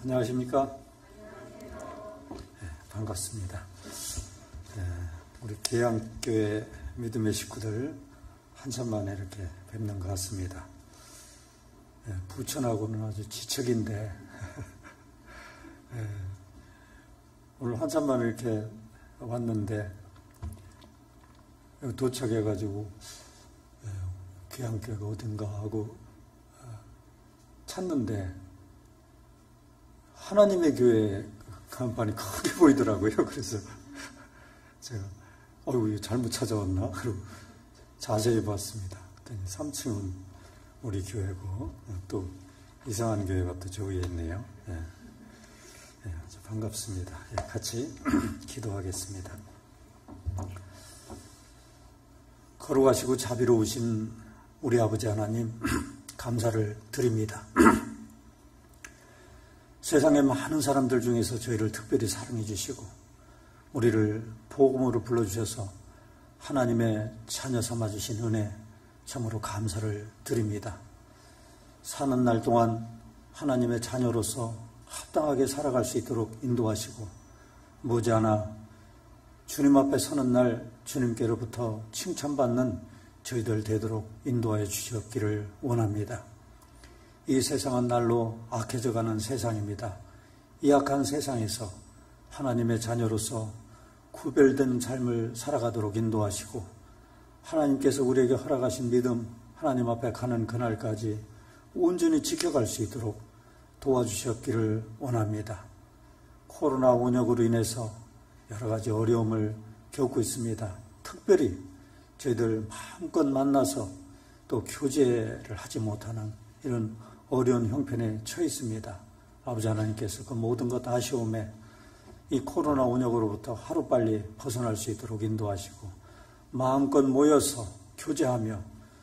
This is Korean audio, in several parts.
안녕하십니까? 네, 반갑습니다. 우리 계양교회 믿음의 식구들 한참 만에 이렇게 뵙는 것 같습니다. 부천하고는 아주 지척인데 오늘 한참 만에 이렇게 왔는데 도착해가지고 계양교회가 어딘가 하고 찾는데 하나님의 교회 간판이 크게 보이더라고요. 그래서 제가 이거 잘못 찾아왔나? 그리고 자세히 봤습니다. 3층은 우리 교회고 또 이상한 교회가 또 저 위에 있네요. 아주 반갑습니다. 같이 기도하겠습니다. 거룩하시고 자비로우신 우리 아버지 하나님 감사를 드립니다. 세상의 많은 사람들 중에서 저희를 특별히 사랑해 주시고 우리를 복음으로 불러주셔서 하나님의 자녀 삼아주신 은혜 참으로 감사를 드립니다. 사는 날 동안 하나님의 자녀로서 합당하게 살아갈 수 있도록 인도하시고 머지않아 주님 앞에 서는 날 주님께로부터 칭찬받는 저희들 되도록 인도하여 주시옵기를 원합니다. 이 세상은 날로 악해져가는 세상입니다. 이 악한 세상에서 하나님의 자녀로서 구별된 삶을 살아가도록 인도하시고 하나님께서 우리에게 허락하신 믿음 하나님 앞에 가는 그날까지 온전히 지켜갈 수 있도록 도와주셨기를 원합니다. 코로나 원역으로 인해서 여러 가지 어려움을 겪고 있습니다. 특별히 저희들 마음껏 만나서 또 교제를 하지 못하는 이런 어려운 형편에 처해 있습니다. 아버지 하나님께서 그 모든 것 아쉬움에 이 코로나 원역으로부터 하루빨리 벗어날 수 있도록 인도하시고 마음껏 모여서 교제하며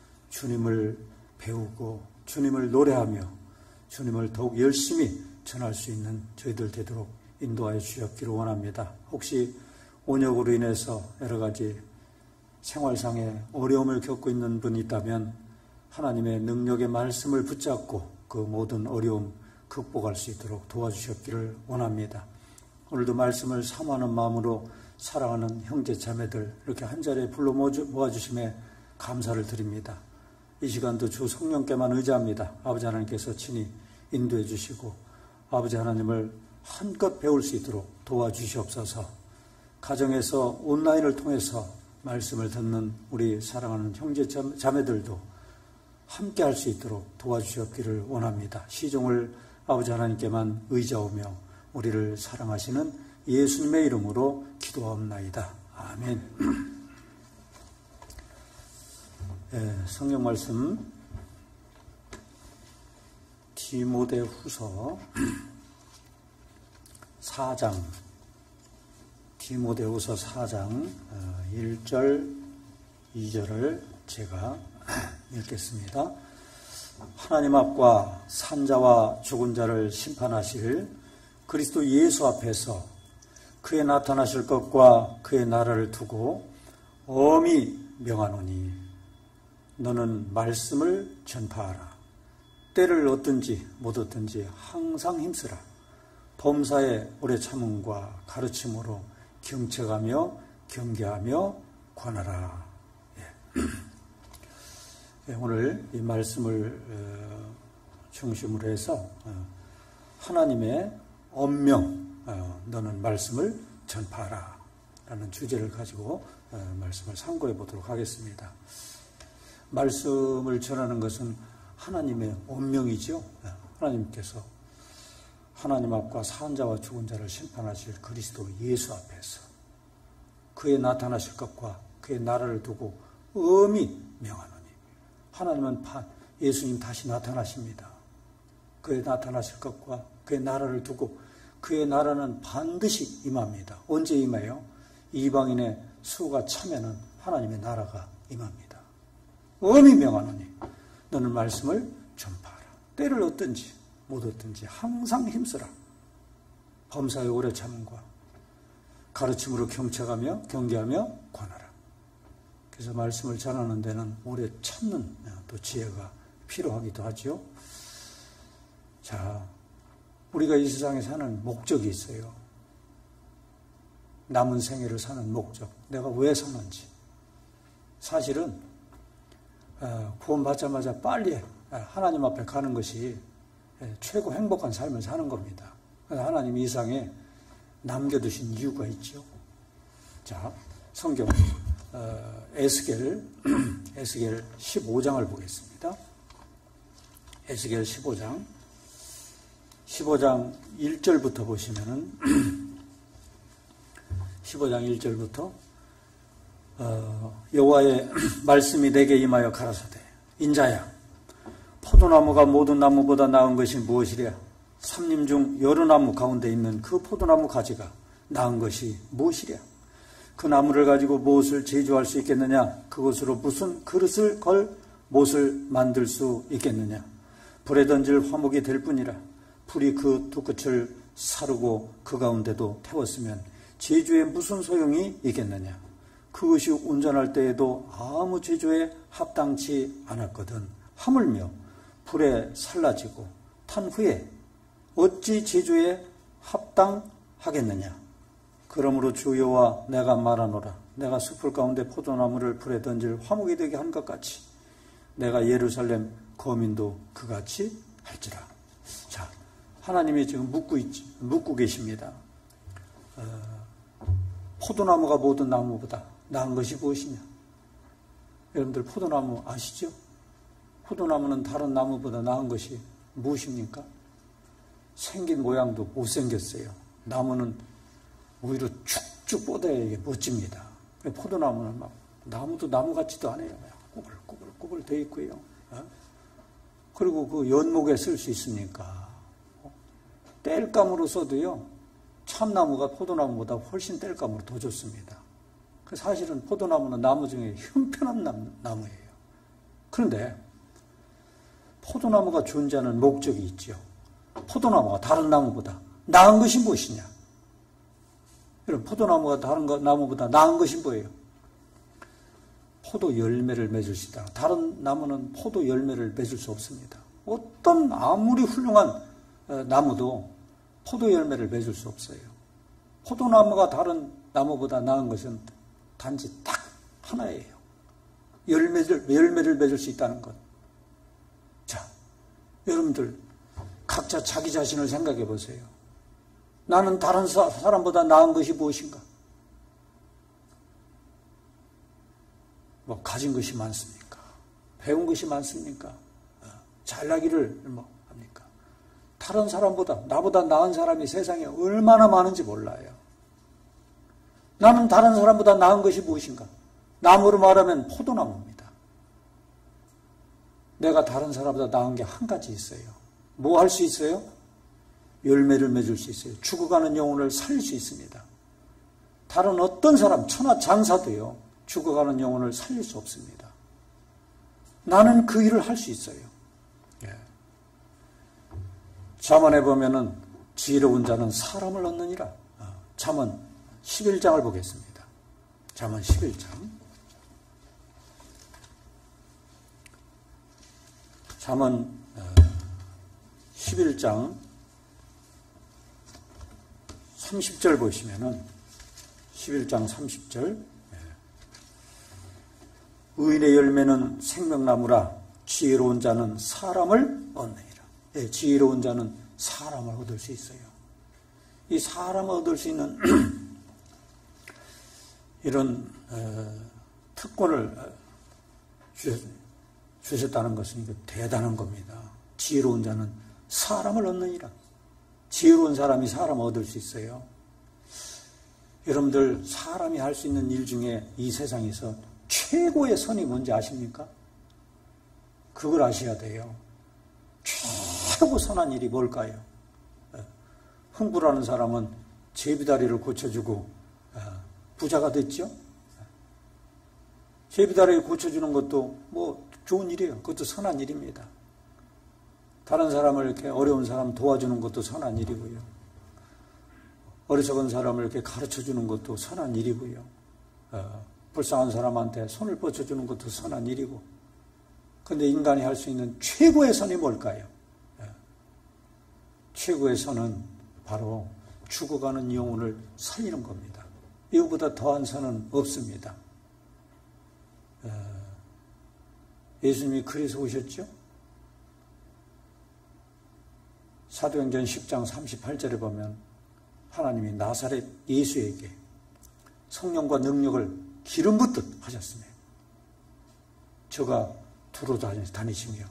주님을 배우고 주님을 노래하며 주님을 더욱 열심히 전할 수 있는 저희들 되도록 인도하여 주셨기를 원합니다. 혹시 원역으로 인해서 여러 가지 생활상의 어려움을 겪고 있는 분이 있다면 하나님의 능력의 말씀을 붙잡고 그 모든 어려움 극복할 수 있도록 도와주셨기를 원합니다. 오늘도 말씀을 사모하는 마음으로 사랑하는 형제 자매들 이렇게 한자리에 불러 모아주심에 감사를 드립니다. 이 시간도 주 성령께만 의지합니다. 아버지 하나님께서 친히 인도해 주시고 아버지 하나님을 한껏 배울 수 있도록 도와주시옵소서. 가정에서 온라인을 통해서 말씀을 듣는 우리 사랑하는 형제 자매들도 함께 할 수 있도록 도와주셨기를 원합니다. 시종을 아버지 하나님께만 의지하며 우리를 사랑하시는 예수님의 이름으로 기도하옵나이다. 아멘. 성경 말씀 디모데후서 4장 디모데후서 4장 1절 2절을 제가 읽겠습니다. 하나님 앞과 산자와 죽은 자를 심판하실 그리스도 예수 앞에서 그의 나타나실 것과 그의 나라를 두고 엄히 명하노니 너는 말씀을 전파하라. 때를 얻든지 못 얻든지 항상 힘쓰라. 범사에 오래 참음과 가르침으로 경책하며 경계하며 권하라. 오늘 이 말씀을 중심으로 해서 하나님의 엄명, 너는 말씀을 전파하라 라는 주제를 가지고 말씀을 상고해 보도록 하겠습니다. 말씀을 전하는 것은 하나님의 엄명이죠. 하나님께서 하나님 앞과 산자와 죽은 자를 심판하실 그리스도 예수 앞에서 그의 나타나실 것과 그의 나라를 두고 엄히 명하노니 하나님은 예수님 다시 나타나십니다. 그의 나타나실 것과 그의 나라를 두고 그의 나라는 반드시 임합니다. 언제 임해요? 이방인의 수가 차면은 하나님의 나라가 임합니다. 엄히 명하노니 너는 말씀을 전파하라. 때를 얻든지 못 얻든지 항상 힘쓰라. 범사에 오래 참음과 가르침으로 경책하며 경계하며 권하라. 그래서 말씀을 전하는 데는 오래 참는 또 지혜가 필요하기도 하죠. 자, 우리가 이 세상에 사는 목적이 있어요. 남은 생애를 사는 목적. 내가 왜 사는지. 사실은 구원받자마자 빨리 하나님 앞에 가는 것이 최고 행복한 삶을 사는 겁니다. 하나님이 이 세상에 남겨두신 이유가 있죠. 자, 성경 에스겔 15장을 보겠습니다. 에스겔 15장 1절부터 보시면은 15장 1절부터 여호와의 말씀이 내게 임하여 가라사대 인자야 포도나무가 모든 나무보다 나은 것이 무엇이랴 삼림 중 여러 나무 가운데 있는 그 포도나무 가지가 나은 것이 무엇이랴 그 나무를 가지고 무엇을 제조할 수 있겠느냐 그것으로 무슨 그릇을 걸 못을 만들 수 있겠느냐 불에 던질 화목이 될 뿐이라 불이 그 두 끝을 사르고 그 가운데도 태웠으면 제주에 무슨 소용이 있겠느냐 그것이 온전할 때에도 아무 제조에 합당치 않았거든 하물며 불에 살라지고 탄 후에 어찌 제조에 합당하겠느냐 그러므로 주 여호와 내가 말하노라 내가 숲을 가운데 포도나무를 불에 던질 화목이 되게 한 것 같이 내가 예루살렘 거민도 그같이 할지라. 자, 하나님이 지금 묻고 계십니다. 포도나무가 모든 나무보다 나은 것이 무엇이냐? 여러분들 포도나무 아시죠? 포도나무는 다른 나무보다 나은 것이 무엇입니까? 생긴 모양도 못생겼어요. 나무는 오히려 쭉쭉 뻗어야 이게 멋집니다. 포도나무는 막 나무도 나무 같지도 않아요. 꾸불꾸불 돼 있고요. 그리고 그 연목에 쓸 수 있으니까 땔감으로 써도요. 참나무가 포도나무보다 훨씬 땔감으로 더 좋습니다. 사실은 포도나무는 나무 중에 형편한 나무예요. 그런데 포도나무가 존재하는 목적이 있죠. 포도나무가 다른 나무보다 나은 것이 무엇이냐? 여러분, 포도나무가 다른 나무보다 나은 것이 뭐예요? 포도 열매를 맺을 수 있다. 다른 나무는 포도 열매를 맺을 수 없습니다. 어떤 아무리 훌륭한 나무도 포도 열매를 맺을 수 없어요. 포도나무가 다른 나무보다 나은 것은 단지 딱 하나예요. 열매를 맺을 수 있다는 것. 자, 여러분들 각자 자기 자신을 생각해 보세요. 나는 다른 사람보다 나은 것이 무엇인가? 뭐 가진 것이 많습니까? 배운 것이 많습니까? 잘나기를 뭐 합니까? 다른 사람보다 나보다 나은 사람이 세상에 얼마나 많은지 몰라요. 나는 다른 사람보다 나은 것이 무엇인가? 나무로 말하면 포도나무입니다. 내가 다른 사람보다 나은 게 한 가지 있어요. 뭐 할 수 있어요? 열매를 맺을 수 있어요. 죽어가는 영혼을 살릴 수 있습니다. 다른 어떤 사람, 천하 장사도요. 죽어가는 영혼을 살릴 수 없습니다. 나는 그 일을 할 수 있어요. 예. 잠언에 보면은 지혜로운 자는 사람을 얻느니라. 잠언 11장을 보겠습니다. 잠언 11장. 잠언 11장 30절 보시면은 11장 30절 의인의 열매는 생명나무라 지혜로운 자는 사람을 얻느니라. 예, 지혜로운 자는 사람을 얻을 수 있어요. 이 사람을 얻을 수 있는 이런 특권을 주셨다는 것은 대단한 겁니다. 지혜로운 자는 사람을 얻느니라. 지혜로운 사람이 사람을 얻을 수 있어요. 여러분들 사람이 할 수 있는 일 중에 이 세상에서 최고의 선이 뭔지 아십니까? 그걸 아셔야 돼요. 최고 선한 일이 뭘까요? 흥부라는 사람은 제비다리를 고쳐주고 부자가 됐죠? 제비다리를 고쳐주는 것도 뭐 좋은 일이에요. 그것도 선한 일입니다. 다른 사람을 이렇게 어려운 사람 도와주는 것도 선한 일이고요. 어리석은 사람을 이렇게 가르쳐주는 것도 선한 일이고요. 불쌍한 사람한테 손을 뻗쳐주는 것도 선한 일이고. 그런데 인간이 할 수 있는 최고의 선이 뭘까요? 최고의 선은 바로 죽어가는 영혼을 살리는 겁니다. 이거보다 더한 선은 없습니다. 예수님이 그래서 오셨죠? 사도행전 10장 38절에 보면 하나님이 나사렛 예수에게 성령과 능력을 기름 붓듯 하셨으며 저가 두루 다니시며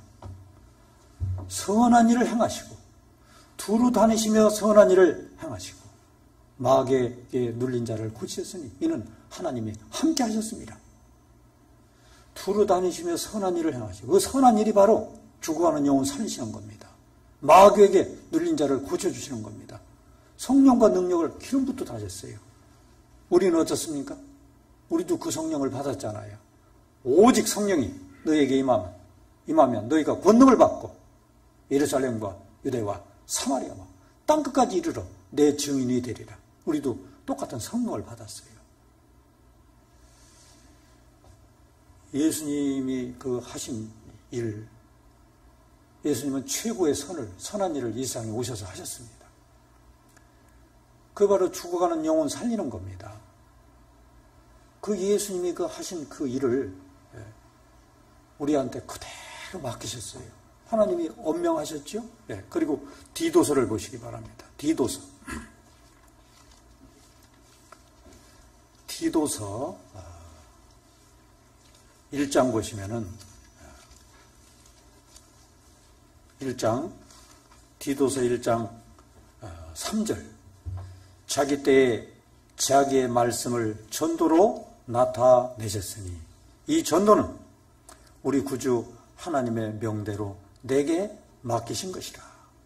선한 일을 행하시고 두루 다니시며 선한 일을 행하시고 마귀에게 눌린 자를 고치셨으니 이는 하나님이 함께 하셨습니다. 두루 다니시며 선한 일을 행하시고 그 선한 일이 바로 죽어가는 영혼 살리시는 겁니다. 마귀에게 눌린 자를 고쳐주시는 겁니다. 성령과 능력을 기름 붓듯 하셨어요. 우리는 어떻습니까? 우리도 그 성령을 받았잖아요. 오직 성령이 너에게 임하면 너희가 권능을 받고 예루살렘과 유대와 사마리아와 땅끝까지 이르러 내 증인이 되리라. 우리도 똑같은 성령을 받았어요. 예수님이 그 하신 일, 예수님은 최고의 선한 일을 이 세상에 오셔서 하셨습니다. 그 바로 죽어가는 영혼 살리는 겁니다. 그 예수님이 그 하신 그 일을 우리한테 그대로 맡기셨어요. 하나님이 엄명하셨죠? 그리고 디도서를 보시기 바랍니다. 디도서 1장 보시면은 디도서 1장 3절 자기 때에 자기의 말씀을 전도로 나타내셨으니 이 전도는 우리 구주 하나님의 명대로 내게 맡기신 것이라.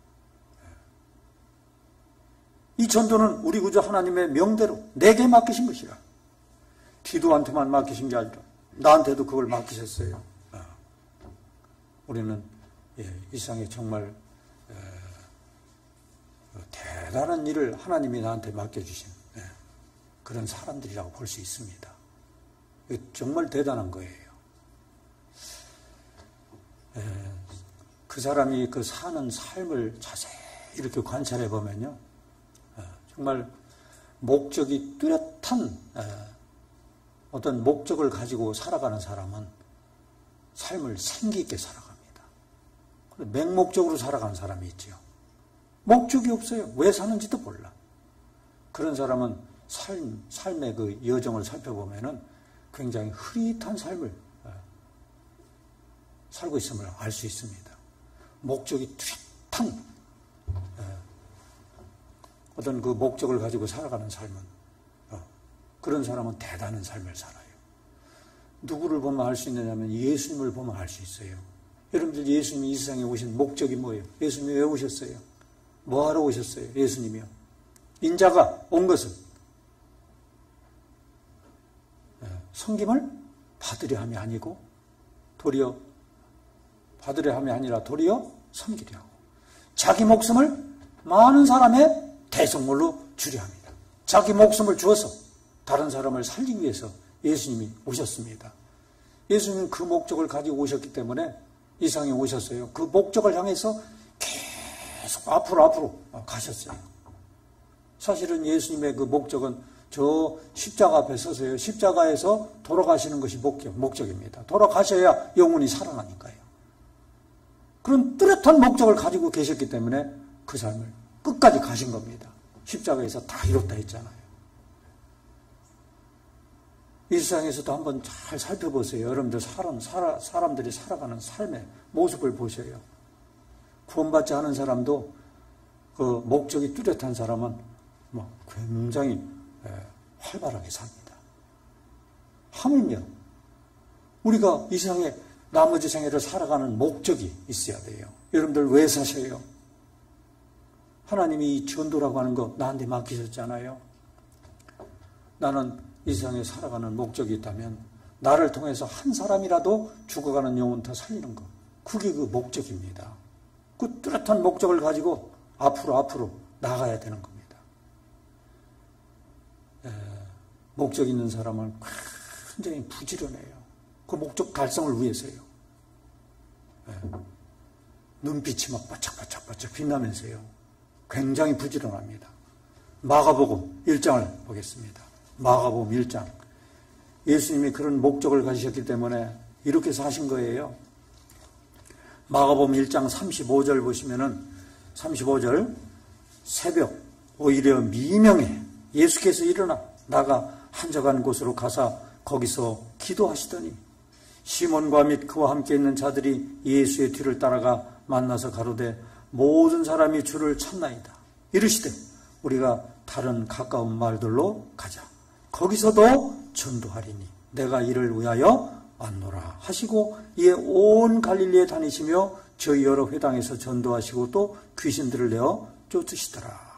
이 전도는 우리 구주 하나님의 명대로 내게 맡기신 것이라. 디도한테만 맡기신 게 아니라 나한테도 그걸 맡기셨어요. 우리는 이 세상에 정말 대단한 일을 하나님이 나한테 맡겨주신 그런 사람들이라고 볼 수 있습니다. 정말 대단한 거예요. 그 사람이 그 사는 삶을 자세히 이렇게 관찰해 보면요, 정말 목적이 뚜렷한 어떤 목적을 가지고 살아가는 사람은 삶을 생기 있게 살아갑니다. 맹목적으로 살아가는 사람이 있죠. 목적이 없어요. 왜 사는지도 몰라. 그런 사람은 삶의 그 여정을 살펴보면은 굉장히 흐릿한 삶을 살고 있음을 알 수 있습니다. 목적이 뚜렷한 어떤 그 목적을 가지고 살아가는 삶은 그런 사람은 대단한 삶을 살아요. 누구를 보면 알 수 있느냐면 예수님을 보면 알 수 있어요. 여러분들 예수님이 이 세상에 오신 목적이 뭐예요? 예수님이 왜 오셨어요? 뭐하러 오셨어요? 예수님이요. 인자가 온 것은 섬김을 받으려 함이 아니고 도리어 받으려 함이 아니라 도리어 섬기려 하고 자기 목숨을 많은 사람의 대속물로 주려 합니다. 자기 목숨을 주어서 다른 사람을 살리기 위해서 예수님이 오셨습니다. 예수님은 그 목적을 가지고 오셨기 때문에 이 세상에 오셨어요. 그 목적을 향해서 계속 앞으로 가셨어요. 사실은 예수님의 그 목적은 저 십자가 앞에 서서요. 십자가에서 돌아가시는 것이 목적입니다. 돌아가셔야 영혼이 살아나니까요. 그런 뚜렷한 목적을 가지고 계셨기 때문에 그 삶을 끝까지 가신 겁니다. 십자가에서 다 이뤘다 했잖아요. 이 세상에서도 한번 잘 살펴보세요. 여러분들 사람들이 살아가는 삶의 모습을 보셔요. 구원받지 않은 사람도 그 목적이 뚜렷한 사람은 굉장히 활발하게 삽니다. 하물며 우리가 이 세상에 나머지 생애를 살아가는 목적이 있어야 돼요. 여러분들 왜 사셔요? 하나님이 이 전도라고 하는 거 나한테 맡기셨잖아요. 나는 이 세상에 살아가는 목적이 있다면 나를 통해서 한 사람이라도 죽어가는 영혼 더 살리는 거. 그게 그 목적입니다. 그 뚜렷한 목적을 가지고 앞으로 나가야 되는 겁니다. 목적 있는 사람은 굉장히 부지런해요. 그 목적 달성을 위해서요. 눈빛이 막 바짝바짝 빛나면서요. 굉장히 부지런합니다. 마가복음 1장을 보겠습니다. 마가복음 1장. 예수님이 그런 목적을 가지셨기 때문에 이렇게 사신 거예요. 마가복음 1장 35절 보시면은 35절 새벽 오히려 미명에 예수께서 일어나 나가 한적한 곳으로 가사 거기서 기도하시더니 시몬과 및 그와 함께 있는 자들이 예수의 뒤를 따라가 만나서 가로되 모든 사람이 주를 찾나이다. 이르시되 우리가 다른 가까운 마을들로 가자. 거기서도 전도하리니 내가 이를 위하여 왔노라 하시고 이에 온 갈릴리에 다니시며 저희 여러 회당에서 전도하시고 또 귀신들을 내어 쫓으시더라.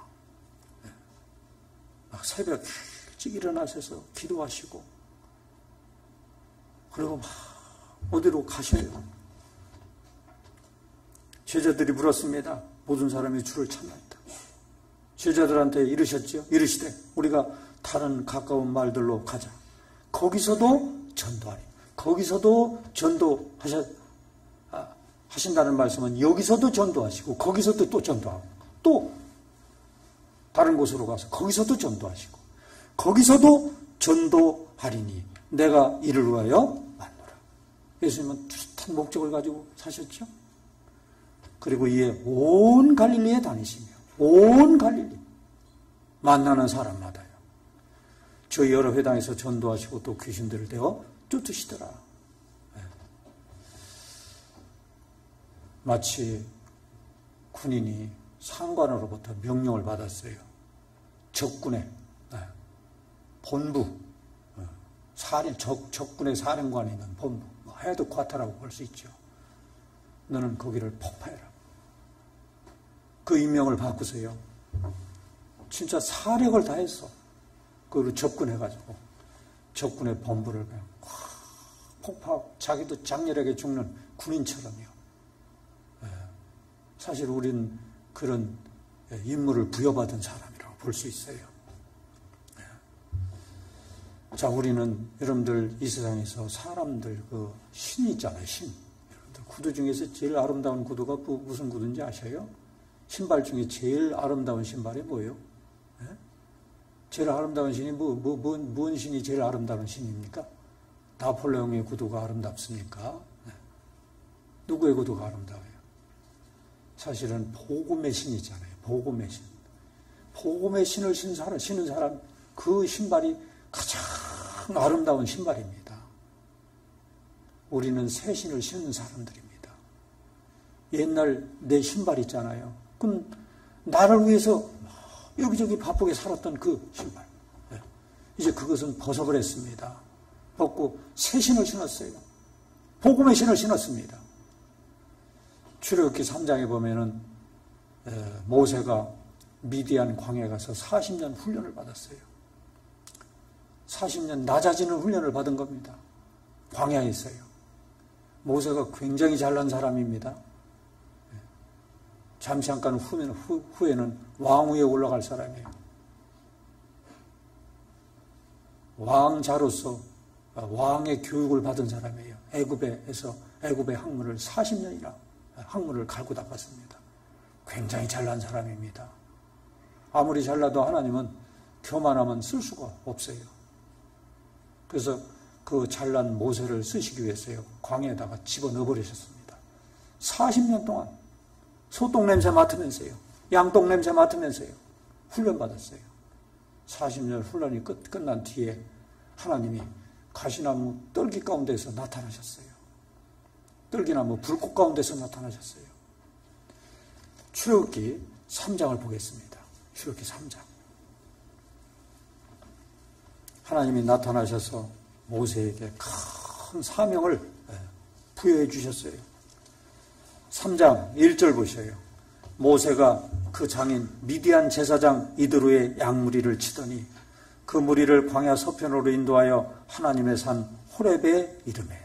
막 새벽 일찍 일어나셔서 기도하시고 그리고 막 어디로 가셔요. 제자들이 물었습니다. 모든 사람이 주를 찾나이다. 제자들한테 이르셨죠. 이르시되 우리가 다른 가까운 마을들로 가자. 거기서도 전도하리. 거기서도 하신다는 말씀은 여기서도 전도하시고 거기서도 또 전도하고 또 다른 곳으로 가서 거기서도 전도하시고 거기서도 전도하리니 내가 이를 위하여 왔노라. 예수님은 뚜렷한 목적을 가지고 사셨죠. 그리고 이에 온 갈릴리에 다니시며 온 갈릴리 만나는 사람마다요. 저희 여러 회당에서 전도하시고 또 귀신들을 내어 쫓으시더라. 마치 군인이 상관으로부터 명령을 받았어요. 적군의 본부, 적군의 사령관이 있는 본부, 헤드쿼터라고 볼 수 있죠. 너는 거기를 폭파해라. 그 임명을 받고서요. 진짜 사력을 다해서 그걸 접근해가지고 적군의 본부를 그냥 폭파하고 자기도 장렬하게 죽는 군인처럼요. 사실 우린 그런 임무를 부여받은 사람이라고 볼 수 있어요. 자, 우리는 여러분들 이 세상에서 사람들 그 신이 있잖아요. 신. 여러분들 구두 중에서 제일 아름다운 구두가 무슨 구두인지 아셔요? 신발 중에 제일 아름다운 신발이 뭐예요? 제일 아름다운 신이 뭔 신이 제일 아름다운 신입니까? 나폴레옹의 구두가 아름답습니까? 누구의 구두가 아름다워요? 사실은 복음의 신이잖아요. 복음의 신. 복음의 신을 신는 사람, 그 신발이 가장 아름다운 신발입니다. 우리는 새 신을 신는 사람들입니다. 옛날 내 신발 있잖아요. 그건 나를 위해서 여기저기 바쁘게 살았던 그 신발. 이제 그것은 벗어버렸습니다. 벗고 새 신을 신었어요. 복음의 신을 신었습니다. 출애굽기 3장에 보면은 모세가 미디안 광야에 가서 40년 훈련을 받았어요. 40년 낮아지는 훈련을 받은 겁니다. 광야에 있어요. 모세가 굉장히 잘난 사람입니다. 잠시 잠깐 후에는 왕위에 올라갈 사람이에요. 왕자로서 왕의 교육을 받은 사람이에요. 애굽의 학문을 40년이나 학문을 갈고 닦았습니다. 굉장히 잘난 사람입니다. 아무리 잘나도 하나님은 교만하면 쓸 수가 없어요. 그래서 그 잘난 모세를 쓰시기 위해서요. 광야에다가 집어넣어 버리셨습니다. 40년 동안 소똥 냄새 맡으면서요. 양똥 냄새 맡으면서요. 훈련받았어요. 40년 훈련이 끝난 뒤에 하나님이 가시나무 떨기 가운데서 나타나셨어요. 떨기나무 불꽃 가운데서 나타나셨어요. 출애굽기 3장을 보겠습니다. 출애굽기 3장. 하나님이 나타나셔서 모세에게 큰 사명을 부여해 주셨어요. 3장 1절 보셔요. 모세가 그 장인 미디안 제사장 이드로의 양무리를 치더니 그 무리를 광야 서편으로 인도하여 하나님의 산 호렙에 이르매.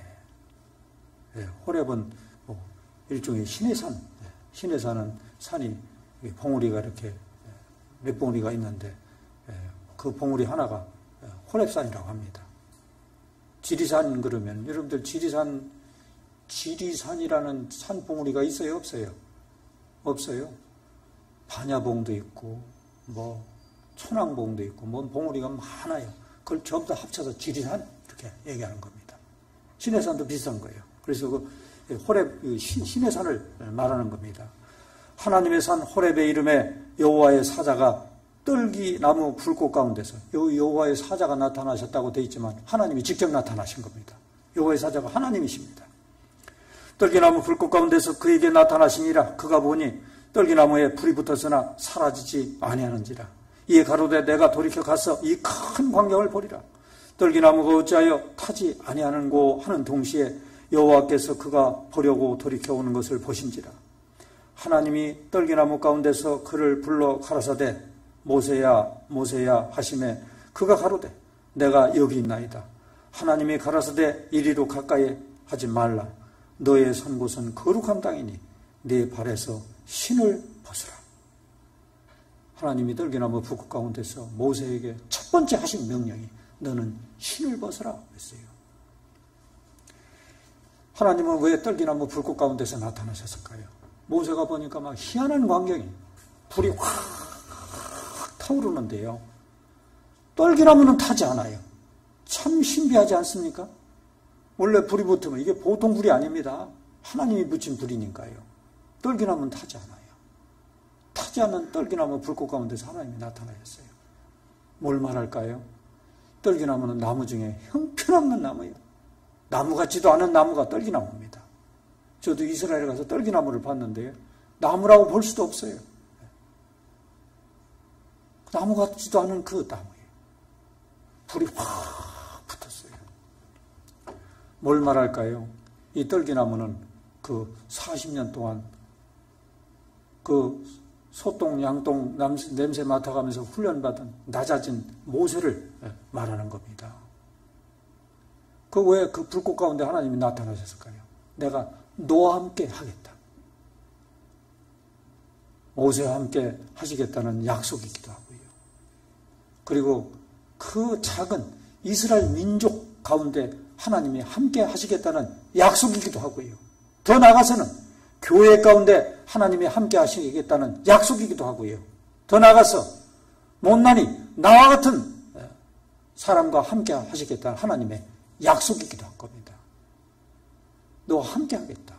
호렙은 일종의 신의 산. 신의 산은 산이 봉우리가 이렇게 몇 봉우리가 있는데 그 봉우리 하나가 호렙산이라고 합니다. 지리산 그러면 여러분들 지리산이라는 산 봉우리가 있어요? 없어요? 없어요. 반야봉도 있고 천왕봉도 있고 봉우리가 많아요. 그걸 전부 다 합쳐서 지리산 이렇게 얘기하는 겁니다. 시내산도 비슷한 거예요. 그래서 호렙 신의 산을 말하는 겁니다. 하나님의 산 호렙의 이름에 여호와의 사자가 떨기나무 불꽃 가운데서 여호와의 사자가 나타나셨다고 되어 있지만 하나님이 직접 나타나신 겁니다. 여호와의 사자가 하나님이십니다. 떨기나무 불꽃 가운데서 그에게 나타나시니라. 그가 보니 떨기나무에 불이 붙었으나 사라지지 아니하는지라. 이에 가로되 내가 돌이켜 가서 이 큰 광경을 보리라. 떨기나무가 어찌하여 타지 아니하는고 하는 동시에 여호와께서 그가 보려고 돌이켜 오는 것을 보신지라. 하나님이 떨기나무 가운데서 그를 불러 가라사대 모세야 모세야 하시매 그가 가로되 내가 여기 있나이다. 하나님이 가라사대 이리로 가까이 하지 말라. 너의 선 곳은 거룩한 땅이니 네 발에서 신을 벗으라. 하나님이 떨기나무 불꽃 가운데서 모세에게 첫 번째 하신 명령이 너는 신을 벗으라 했어요. 하나님은 왜 떨기나무 불꽃 가운데서 나타나셨을까요? 모세가 보니까 막 희한한 광경이 불이 확 타오르는데요. 떨기나무는 타지 않아요. 참 신비하지 않습니까? 원래 불이 붙으면 이게 보통 불이 아닙니다. 하나님이 붙인 불이니까요. 떨기나무는 타지 않아요. 타지 않는 떨기나무 불꽃 가운데서 하나님이 나타나셨어요. 뭘 말할까요? 떨기나무는 나무 중에 형편없는 나무예요. 나무 같지도 않은 나무가 떨기나무입니다. 저도 이스라엘에 가서 떨기나무를 봤는데요. 나무라고 볼 수도 없어요. 나무 같지도 않은 그 나무예요. 불이 확 붙었어요. 뭘 말할까요? 이 떨기나무는 그 40년 동안 그 소똥, 양똥 냄새 맡아가면서 훈련받은 낮아진 모세를 말하는 겁니다. 왜 그 불꽃 가운데 하나님이 나타나셨을까요? 내가 너와 함께 하겠다. 모세와 함께 하시겠다는 약속이기도 하고요. 그리고 그 작은 이스라엘 민족 가운데 하나님이 함께 하시겠다는 약속이기도 하고요. 더 나아가서는 교회 가운데 하나님이 함께 하시겠다는 약속이기도 하고요. 더 나아가서 못난이 나와 같은 사람과 함께 하시겠다는 하나님의 약속이기도 한 겁니다. 너와 함께 하겠다.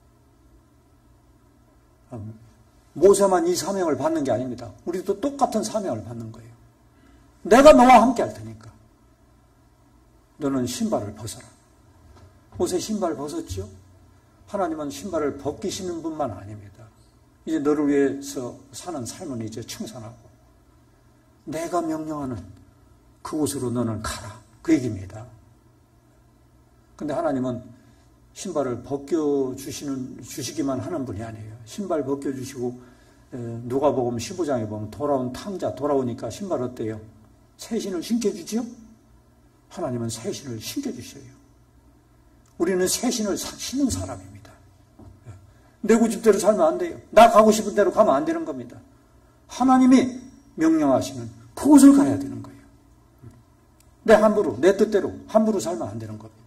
모세만 이 사명을 받는 게 아닙니다. 우리도 똑같은 사명을 받는 거예요. 내가 너와 함께 할 테니까 너는 신발을 벗어라. 모세 신발을 벗었죠? 하나님은 신발을 벗기시는 분만 아닙니다. 이제 너를 위해서 사는 삶은 이제 청산하고 내가 명령하는 그곳으로 너는 가라. 그 얘기입니다. 근데 하나님은 신발을 벗겨주시기만 하는 분이 아니에요. 신발 벗겨주시고 누가복음 15장에 보면 돌아온 탕자 돌아오니까 신발 어때요? 새 신을 신겨주지요? 하나님은 새 신을 신겨주셔요. 우리는 새 신을 신는 사람입니다. 내 고집대로 살면 안 돼요. 나 가고 싶은 대로 가면 안 되는 겁니다. 하나님이 명령하시는 그곳을 가야 되는 거예요. 내 함부로, 내 뜻대로 함부로 살면 안 되는 겁니다.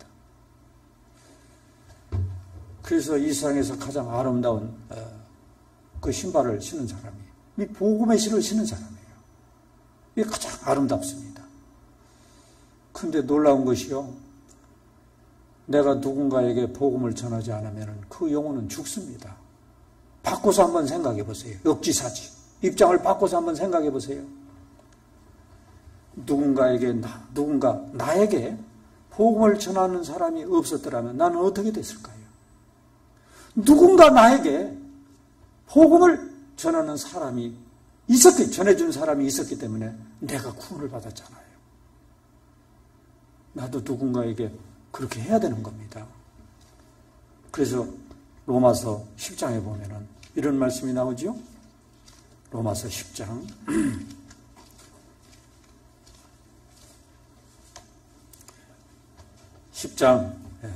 그래서 이 세상에서 가장 아름다운 그 신발을 신는 사람이 이 복음의 신을 신는 사람이에요. 이게 가장 아름답습니다. 근데 놀라운 것이요. 내가 누군가에게 복음을 전하지 않으면 그 영혼은 죽습니다. 바꿔서 한번 생각해 보세요. 역지사지. 입장을 바꿔서 한번 생각해 보세요. 누군가 나에게 복음을 전하는 사람이 없었더라면 나는 어떻게 됐을까요? 누군가 나에게 복음을 전하는 사람이 전해준 사람이 있었기 때문에 내가 구원을 받았잖아요. 나도 누군가에게 그렇게 해야 되는 겁니다. 그래서 로마서 10장에 보면은 이런 말씀이 나오죠. 로마서 10장 10장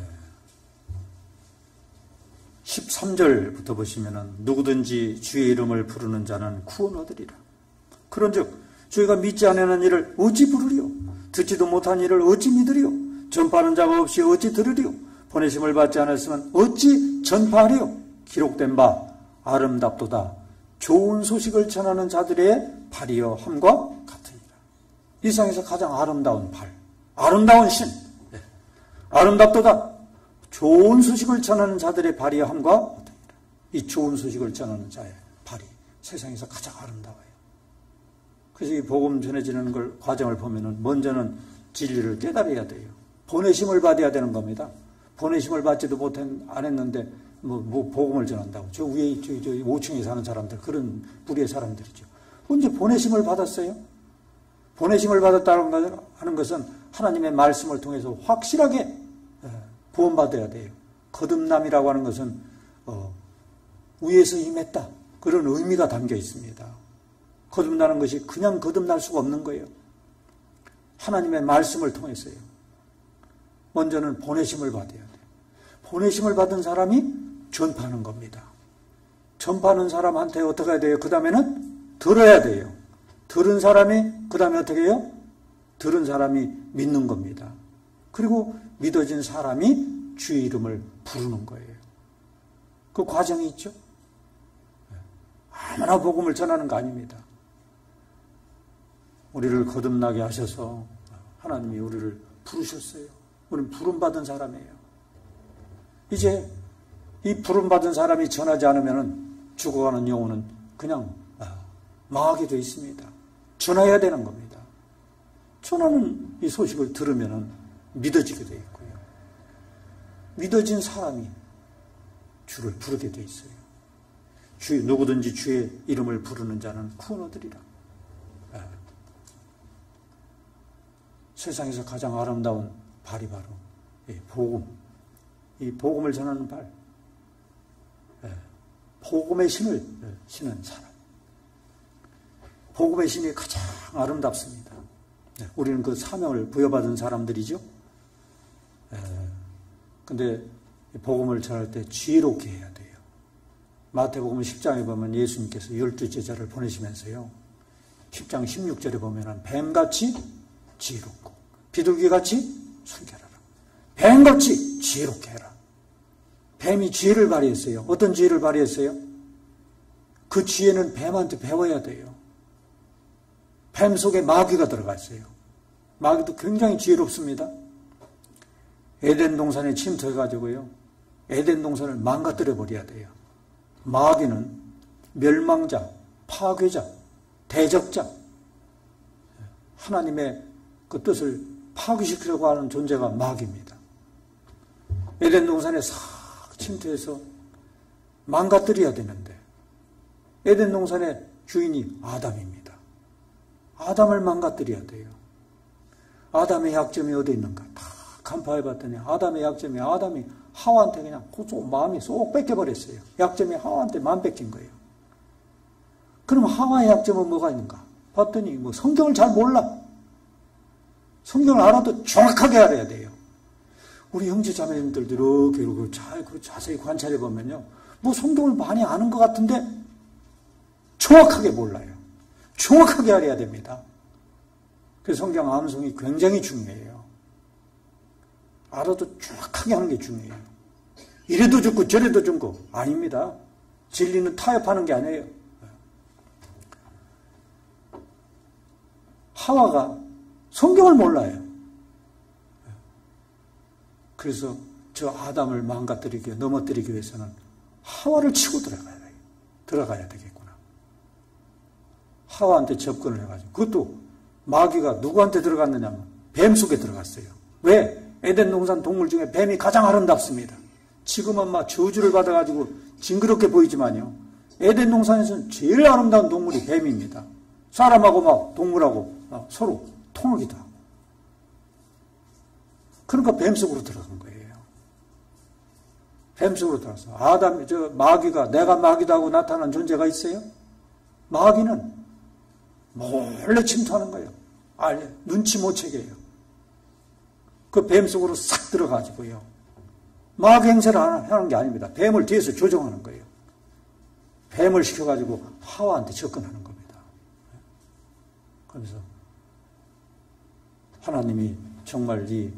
13절부터 보시면은 누구든지 주의 이름을 부르는 자는 구원 얻으리라. 그런즉 저희가 믿지 않는 일을 어찌 부르리요? 듣지도 못한 일을 어찌 믿으리요? 전파하는 자가 없이 어찌 들으리요? 보내심을 받지 않았으면 어찌 전파하리요? 기록된 바 아름답도다 좋은 소식을 전하는 자들의 발이여 함과 같으니라. 이 세상에서 가장 아름다운 발, 아름다운 신, 아름답도다. 좋은 소식을 전하는 자들의 발이여 함과 같으니라. 이 좋은 소식을 전하는 자의 발이 세상에서 가장 아름다워요. 그래서 이 복음 전해지는 걸 과정을 보면은 먼저는 진리를 깨달아야 돼요. 보내심을 받아야 되는 겁니다. 보내심을 받지도 안 했는데 뭐 복음을 전한다고. 저 위에 저 5층에 사는 사람들, 그런 부류의 사람들이죠. 언제 보내심을 받았어요? 보내심을 받았다는 하는 것은 하나님의 말씀을 통해서 확실하게 구원받아야 돼요. 거듭남이라고 하는 것은 위에서 임했다, 그런 의미가 담겨 있습니다. 거듭나는 것이 그냥 거듭날 수가 없는 거예요. 하나님의 말씀을 통해서요. 먼저는 보내심을 받아야 돼요. 보내심을 받은 사람이 전파하는 겁니다. 전파하는 사람한테 어떻게 해야 돼요? 그 다음에는 들어야 돼요. 들은 사람이 그 다음에 어떻게 해요? 들은 사람이 믿는 겁니다. 그리고 믿어진 사람이 주의 이름을 부르는 거예요. 그 과정이 있죠. 아무나 복음을 전하는 거 아닙니다. 우리를 거듭나게 하셔서 하나님이 우리를 부르셨어요. 우리는 부름받은 사람이에요. 이제 이 부름받은 사람이 전하지 않으면 죽어가는 영혼은 그냥 망하게 되어 있습니다. 전해야 되는 겁니다. 전하는 이 소식을 들으면 믿어지게 되어 있고요. 믿어진 사람이 주를 부르게 되어 있어요. 누구든지 주의 이름을 부르는 자는 구원 얻으리라. 세상에서 가장 아름다운 발이 바로 복음. 이 복음을 전하는 발. 복음의 신을 신은 사람. 복음의 신이 가장 아름답습니다. 우리는 그 사명을 부여받은 사람들이죠. 근데 복음을 전할 때 지혜롭게 해야 돼요. 마태복음 10장에 보면 예수님께서 12제자를 보내시면서요. 10장 16절에 보면 뱀같이 지혜롭고 비둘기같이 순결하라. 뱀같이 지혜롭게 해라. 뱀이 지혜를 발휘했어요. 어떤 지혜를 발휘했어요? 그 지혜는 뱀한테 배워야 돼요. 뱀 속에 마귀가 들어가 있어요. 마귀도 굉장히 지혜롭습니다. 에덴 동산에 침투해가지고요. 에덴 동산을 망가뜨려 버려야 돼요. 마귀는 멸망자, 파괴자, 대적자, 하나님의 그 뜻을 파괴시키려고 하는 존재가 마귀입니다. 에덴 동산에 싹 침투해서 망가뜨려야 되는데 에덴 동산의 주인이 아담입니다. 아담을 망가뜨려야 돼요. 아담의 약점이 어디 있는가? 다 간파해봤더니 아담의 약점이 아담이 하와한테 그냥 마음이 쏙 뺏겨버렸어요. 약점이 하와한테 마음 뺏긴 거예요. 그럼 하와의 약점은 뭐가 있는가? 봤더니 뭐 성경을 잘 몰라. 성경을 알아도 정확하게 알아야 돼요. 우리 형제 자매님들도 이렇게 잘 자세히 관찰해 보면요, 뭐 성경을 많이 아는 것 같은데 정확하게 몰라요. 정확하게 알아야 됩니다. 그래서 성경 암송이 굉장히 중요해요. 알아도 정확하게 하는 게 중요해요. 이래도 좋고 저래도 좋고 아닙니다. 진리는 타협하는 게 아니에요. 하와가 성경을 몰라요. 그래서 저 아담을 망가뜨리기, 넘어뜨리기 위해서는 하와를 치고 들어가야 되겠구나. 하와한테 접근을 해가지고, 그것도 마귀가 누구한테 들어갔느냐면 뱀 속에 들어갔어요. 왜? 에덴 동산 동물 중에 뱀이 가장 아름답습니다. 지금은 막 저주를 받아가지고 징그럽게 보이지만요, 에덴 동산에서는 제일 아름다운 동물이 뱀입니다. 사람하고 막 동물하고 막 서로 통하기도 하고. 그러니까 뱀 속으로 들어간 거예요. 뱀 속으로 들어가서 마귀가 내가 마귀다 하고 나타난 존재가 있어요? 마귀는 몰래 침투하는 거예요. 눈치 못 채게 해요. 그 뱀 속으로 싹 들어가지고요. 마귀 행세를 하는 게 아닙니다. 뱀을 뒤에서 조종하는 거예요. 뱀을 시켜가지고 하와한테 접근하는 겁니다. 그래서 하나님이 정말 이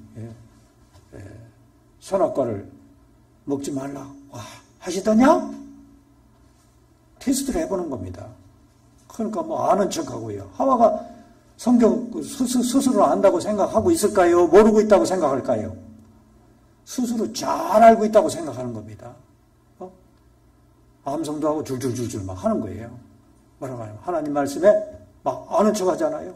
선악과를 먹지 말라 하시더냐? 테스트를 해보는 겁니다. 그러니까 뭐 아는 척하고요. 하와가 성경 스스로 안다고 생각하고 있을까요? 모르고 있다고 생각할까요? 스스로 잘 알고 있다고 생각하는 겁니다. 암송도 하고 줄줄줄줄 막 하는 거예요. 뭐라고 하냐면 하나님 말씀에 막 아는 척 하잖아요.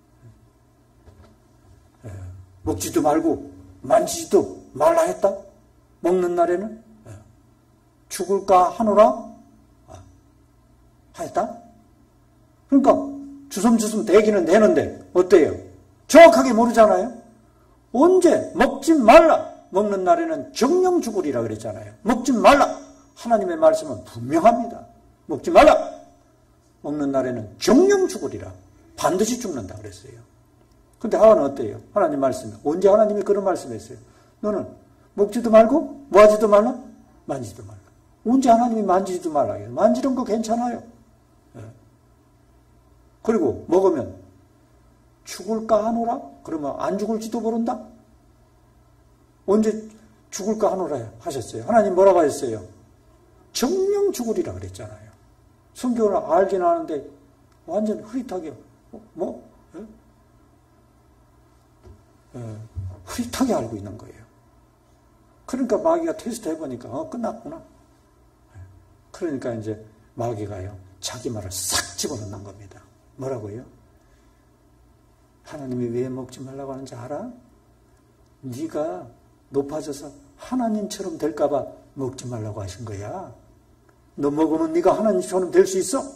먹지도 말고 만지지도 말라 했다. 먹는 날에는 죽을까 하노라 하였다. 그러니까 주섬주섬 대기는 되는데 어때요? 정확하게 모르잖아요. 언제 먹지 말라. 먹는 날에는 정령 죽으리라 그랬잖아요. 먹지 말라. 하나님의 말씀은 분명합니다. 먹지 말라. 먹는 날에는 정령 죽으리라. 반드시 죽는다 그랬어요. 근데 하와는 어때요? 하나님 말씀에 언제 하나님이 그런 말씀했어요? 너는 먹지도 말고 뭐하지도 말라? 만지지도 말라. 언제 하나님이 만지지도 말라 해요? 만지는 거 괜찮아요. 그리고 먹으면 죽을까 하노라? 그러면 안 죽을지도 모른다? 언제 죽을까 하노라 하셨어요? 하나님 뭐라고 하셨어요? 정령 죽으리라 그랬잖아요. 성경을 알긴 아는데 완전 흐릿하게 흐릿하게 알고 있는 거예요. 그러니까 마귀가 테스트 해보니까 끝났구나. 그러니까 이제 마귀가요 자기 말을 싹 집어넣는 겁니다. 뭐라고요? 하나님이 왜 먹지 말라고 하는지 알아? 네가 높아져서 하나님처럼 될까 봐 먹지 말라고 하신 거야. 너 먹으면 네가 하나님처럼 될 수 있어?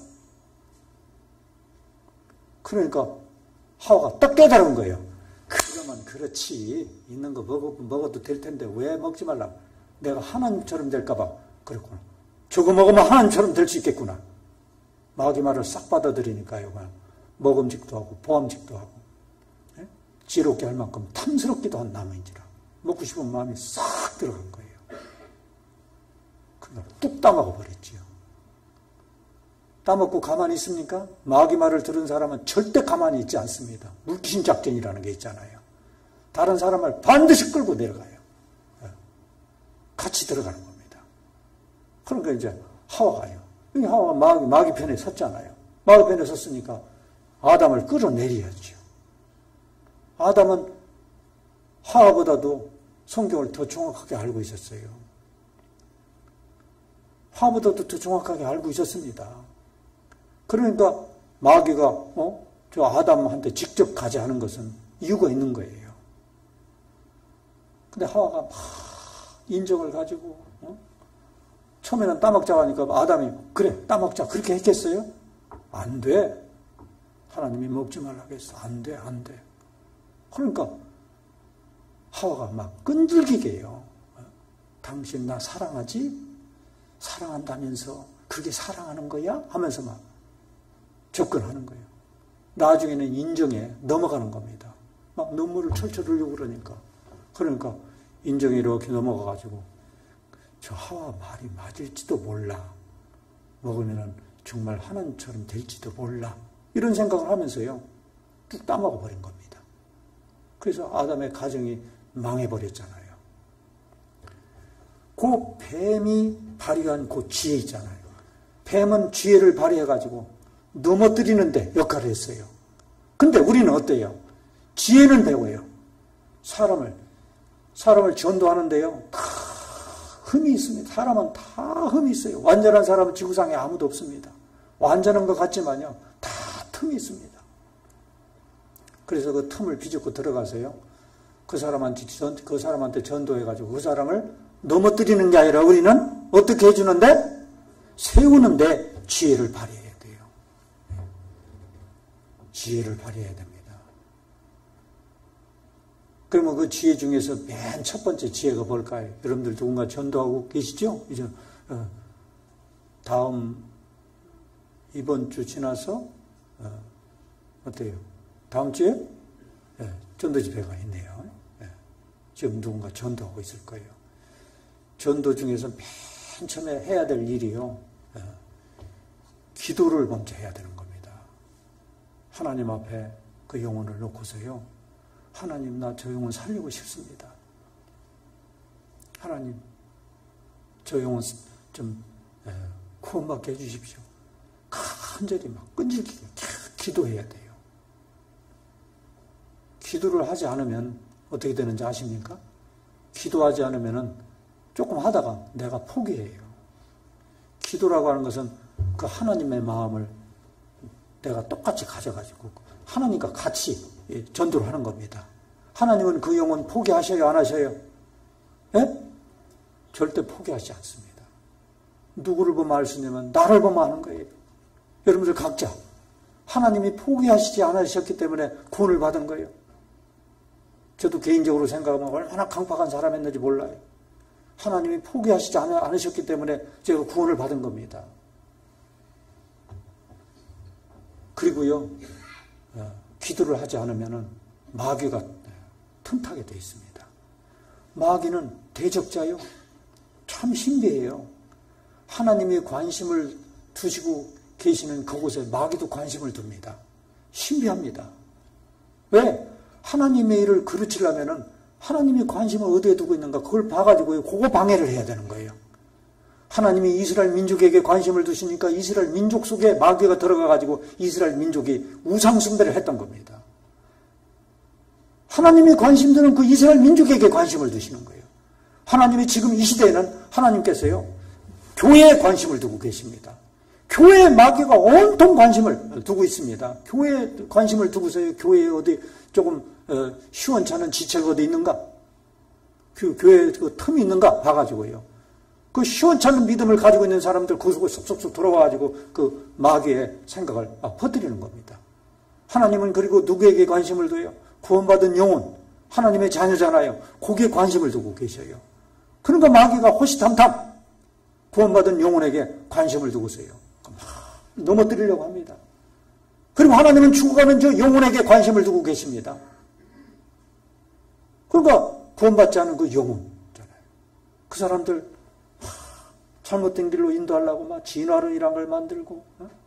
그러니까 하와가 딱 깨달은 거예요. 그러면 그렇지. 있는 거 먹어도 될 텐데 왜 먹지 말라고? 내가 하나님처럼 될까 봐 그랬구나. 저거 먹으면 하나님처럼 될 수 있겠구나. 마귀 말을 싹 받아들이니까요. 먹음직도 하고 보암직도 하고 지롭게 할 만큼 탐스럽기도 한 나무인지라 먹고 싶은 마음이 싹 들어간 거예요. 그러니까 뚝 따먹어 버렸지요. 따먹고 가만히 있습니까? 마귀 말을 들은 사람은 절대 가만히 있지 않습니다. 물귀신 작전이라는 게 있잖아요. 다른 사람을 반드시 끌고 내려가요. 같이 들어가는 겁니다. 그러니까 이제 하와가요. 하와가 마귀 편에 섰잖아요. 마귀 편에 섰으니까 아담을 끌어내려야죠. 아담은 하와보다도 성경을 더 정확하게 알고 있었어요. 하와보다도 더 정확하게 알고 있었습니다. 그러니까 마귀가 저 아담한테 직접 가지 않은 것은 이유가 있는 거예요. 근데 하와가 막 인정을 가지고 처음에는 따먹자고 하니까 아담이 그래 따먹자 그렇게 했겠어요? 안 돼. 하나님이 먹지 말라고 했어. 안 돼. 안 돼. 그러니까 하와가 막 끈질기게 해요. 당신 나 사랑하지? 사랑한다면서 그게 사랑하는 거야? 하면서 막 접근하는 거예요. 나중에는 인정에 넘어가는 겁니다. 막 눈물을 철철 흘리고 그러니까 인정에 이렇게 넘어가가지고 저 하와 말이 맞을지도 몰라. 먹으면 정말 하나님처럼 될지도 몰라. 이런 생각을 하면서요. 뚝 따먹어 버린 겁니다. 그래서 아담의 가정이 망해버렸잖아요. 그 뱀이 발휘한 그 지혜 있잖아요. 뱀은 지혜를 발휘해가지고 넘어뜨리는데 역할을 했어요. 근데 우리는 어때요? 지혜는 배워요. 사람을 전도하는데요. 다 흠이 있습니다. 사람은 다 흠이 있어요. 완전한 사람은 지구상에 아무도 없습니다. 완전한 것 같지만요. 다 틈이 있습니다. 그래서 그 틈을 비집고 들어가서요. 그 사람한테 전도해가지고 그 사람을 넘어뜨리는 게 아니라 우리는 어떻게 해주는데? 세우는데 지혜를 발휘해야 돼요. 지혜를 발휘해야 됩니다. 그러면 그 지혜 중에서 맨 첫 번째 지혜가 뭘까요? 여러분들 누군가 전도하고 계시죠? 이제 이번 주 지나서 어때요? 다음 주에 전도 집회가 있네요. 지금 누군가 전도하고 있을 거예요. 전도 중에서 맨 처음에 해야 될 일이요. 기도를 먼저 해야 되는 겁니다. 하나님 앞에 그 영혼을 놓고서요. 하나님, 나 저 영혼 살리고 싶습니다. 하나님, 저 영혼 좀 구원받게 해주십시오. 간절히 막 끈질기게 기도해야 돼요. 기도를 하지 않으면 어떻게 되는지 아십니까? 기도하지 않으면 조금 하다가 내가 포기해요. 기도라고 하는 것은 그 하나님의 마음을 내가 똑같이 가져가지고 하나님과 같이 전도를 하는 겁니다. 하나님은 그 영혼 포기하셔요, 안 하셔요? 예? 절대 포기하지 않습니다. 누구를 보면 알 수 있냐면 나를 보면 아는 거예요. 여러분들 각자 하나님이 포기하시지 않으셨기 때문에 구원을 받은 거예요. 저도 개인적으로 생각하면 얼마나 강팍한 사람이었는지 몰라요. 하나님이 포기하시지 않으셨기 때문에 제가 구원을 받은 겁니다. 그리고요, 기도를 하지 않으면 마귀가 틈타게 되어 있습니다. 마귀는 대적자요. 참 신비해요. 하나님이 관심을 두시고 계시는 그곳에 마귀도 관심을 둡니다. 신비합니다. 왜? 하나님의 일을 그르치려면은 하나님이 관심을 어디에 두고 있는가 그걸 봐가지고 그거 방해를 해야 되는 거예요. 하나님이 이스라엘 민족에게 관심을 두시니까 이스라엘 민족 속에 마귀가 들어가가지고 이스라엘 민족이 우상숭배를 했던 겁니다. 하나님이 관심 두는 그 이스라엘 민족에게 관심을 두시는 거예요. 하나님이 지금 이 시대에는 하나님께서요, 교회에 관심을 두고 계십니다. 교회에 마귀가 온통 관심을 두고 있습니다. 교회에 관심을 두고서요, 교회에 어디 조금 시원찮은 지체가 어디 있는가? 교회에 그 틈이 있는가? 봐가지고요. 그 시원찮은 믿음을 가지고 있는 사람들 그 속에 쏙쏙쏙 들어와가지고 그 마귀의 생각을 퍼뜨리는 겁니다. 하나님은 그리고 누구에게 관심을 둬요? 구원받은 영혼, 하나님의 자녀잖아요. 거기에 관심을 두고 계셔요. 그러니까 마귀가 호시탐탐 구원받은 영혼에게 관심을 두고서요. 넘어뜨리려고 합니다. 그리고 하나님은 죽어가는 저 영혼에게 관심을 두고 계십니다. 그러니까 구원받지 않은 그 영혼잖아요. 그 사람들 잘못된 길로 인도하려고 막 진화론이란 걸 만들고,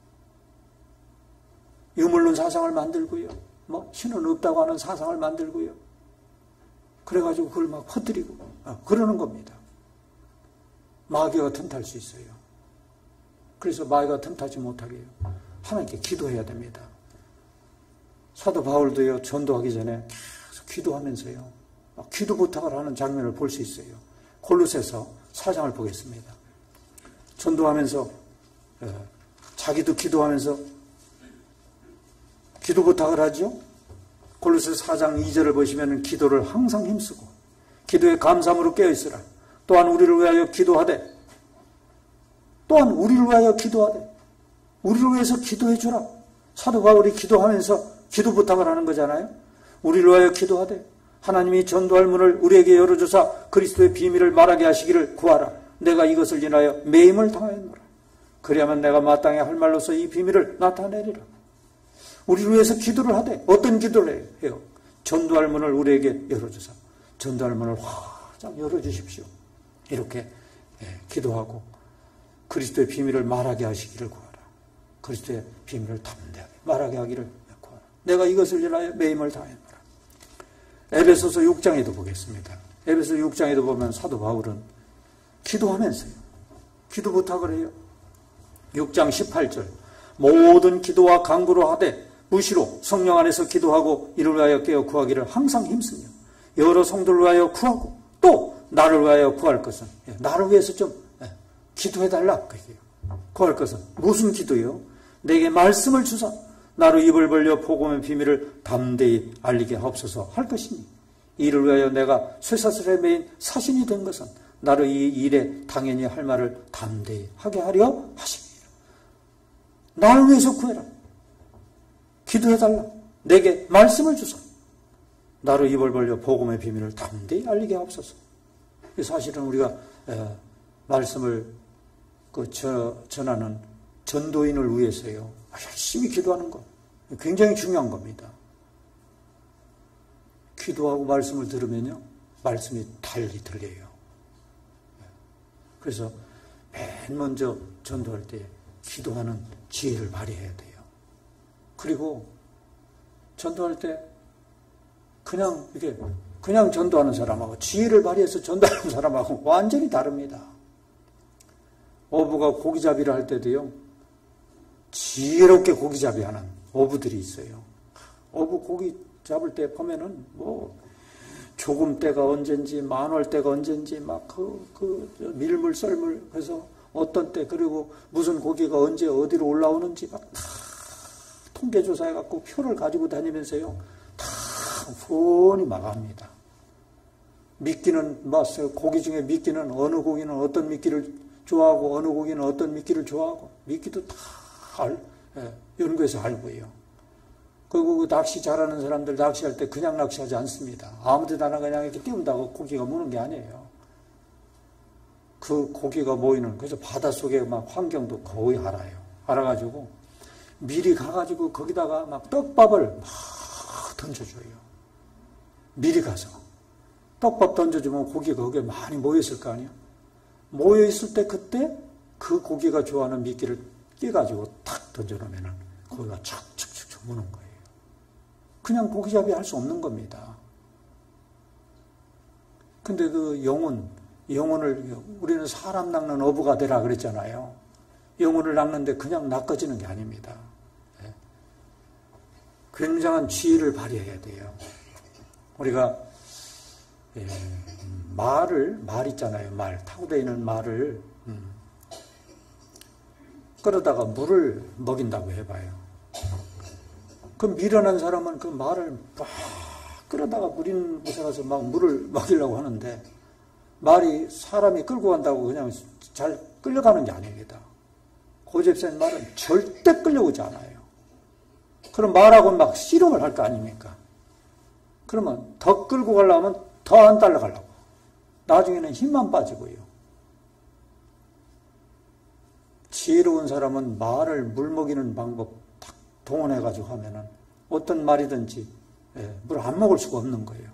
유물론 사상을 만들고요. 뭐 신은 없다고 하는 사상을 만들고요. 그래가지고 그걸 막 퍼뜨리고 그러는 겁니다. 마귀가 틈탈 수 있어요. 그래서 마귀가 틈타지 못하게 해요. 하나님께 기도해야 됩니다. 사도 바울도요, 전도하기 전에 계속 기도하면서요, 막 기도 부탁을 하는 장면을 볼 수 있어요. 골로새서 4장을 보겠습니다. 전도하면서 자기도 기도하면서 기도 부탁을 하죠. 골로새 4장 2절을 보시면 기도를 항상 힘쓰고 기도에 감사함으로 깨어있으라. 또한 우리를 위하여 기도하되 우리를 위해서 기도해 주라. 사도 바울이 기도하면서 기도 부탁을 하는 거잖아요. 우리를 위하여 기도하되 하나님이 전도할 문을 우리에게 열어주사 그리스도의 비밀을 말하게 하시기를 구하라. 내가 이것을 인하여 매임을 당하였노라. 그리하면 내가 마땅히 할 말로서 이 비밀을 나타내리라. 우리를 위해서 기도를 하되 어떤 기도를 해요? 전도할 문을 우리에게 열어주사. 전도할 문을 활짝 열어주십시오. 이렇게 기도하고 그리스도의 비밀을 말하게 하시기를 구하라. 그리스도의 비밀을 담대하게 말하게 하기를 구하라. 내가 이것을 인하여 매임을 당하였노라. 에베소서 6장에도 보겠습니다. 에베소 6장에도 보면 사도 바울은 기도하면서요, 기도 부탁을 해요. 6장 18절 모든 기도와 간구로 하되 무시로 성령 안에서 기도하고 이를 위하여 깨어 구하기를 항상 힘쓰며 여러 성도를 위하여 구하고 또 나를 위하여 구할 것은 나를 위해서 좀 기도해달라. 구할 것은 무슨 기도요? 내게 말씀을 주사 나로 입을 벌려 복음의 비밀을 담대히 알리게 하옵소서 할 것이니 이를 위하여 내가 쇠사슬에 매인 사신이 된 것은 나로 이 일에 당연히 할 말을 담대히 하게 하려 하십니다. 나를 위해서 구해라. 기도해달라. 내게 말씀을 주사 나로 입을 벌려 복음의 비밀을 담대히 알리게 하옵소서. 사실은 우리가 말씀을 전하는 전도인을 위해서요, 열심히 기도하는 것 굉장히 중요한 겁니다. 기도하고 말씀을 들으면요, 말씀이 달리 들려요. 그래서 맨 먼저 전도할 때 기도하는 지혜를 발휘해야 돼요. 그리고 전도할 때 그냥 전도하는 사람하고 지혜를 발휘해서 전도하는 사람하고 완전히 다릅니다. 어부가 고기잡이를 할 때도요, 지혜롭게 고기잡이 하는 어부들이 있어요. 어부 고기 잡을 때 보면은 뭐 조금 때가 언젠지 만월 때가 언젠지 막 밀물 썰물 해서 어떤 때 그리고 무슨 고기가 언제 어디로 올라오는지 막 다 통계 조사해 갖고 표를 가지고 다니면서요 다 훤히 막합니다. 미끼는 고기 중에 미끼는 어느 고기는 어떤 미끼를 좋아하고 어느 고기는 어떤 미끼를 좋아하고 미끼도 다 연구해서 알고요. 그리고 그 낚시 잘하는 사람들 낚시할 때 그냥 낚시하지 않습니다. 아무 데나 그냥 이렇게 띄운다고 고기가 무는 게 아니에요. 그 고기가 모이는 그래서 바닷속에 막 환경도 거의 알아요. 알아가지고 미리 가가지고 거기다가 막 떡밥을 막 던져줘요. 미리 가서 떡밥 던져주면 고기가 거기에 많이 모여있을 거 아니에요. 모여있을 때 그때 그 고기가 좋아하는 미끼를 끼가지고 탁 던져놓으면 고기가 척척척척 무는 거예요. 그냥 고기잡이 할 수 없는 겁니다. 근데 그 영혼을 우리는 사람 낚는 어부가 되라 그랬잖아요. 영혼을 낚는데 그냥 낚아지는 게 아닙니다. 굉장한 지혜를 발휘해야 돼요. 우리가 말 있잖아요. 말 타고 다니는 말을 끌어다가 물을 먹인다고 해봐요. 그 미련한 사람은 그 말을 막 끌어다가 물 있는 곳에 가서 막 물을 먹이려고 하는데 말이 사람이 끌고 간다고 그냥 잘 끌려가는 게 아닙니다. 고집센 말은 절대 끌려오지 않아요. 그럼 말하고 막 씨름을 할 거 아닙니까? 그러면 더 끌고 가려면 더 안 따라가려고. 나중에는 힘만 빠지고요. 지혜로운 사람은 말을 물 먹이는 방법 딱 동원해가지고 하면은 어떤 말이든지 물 안 먹을 수가 없는 거예요.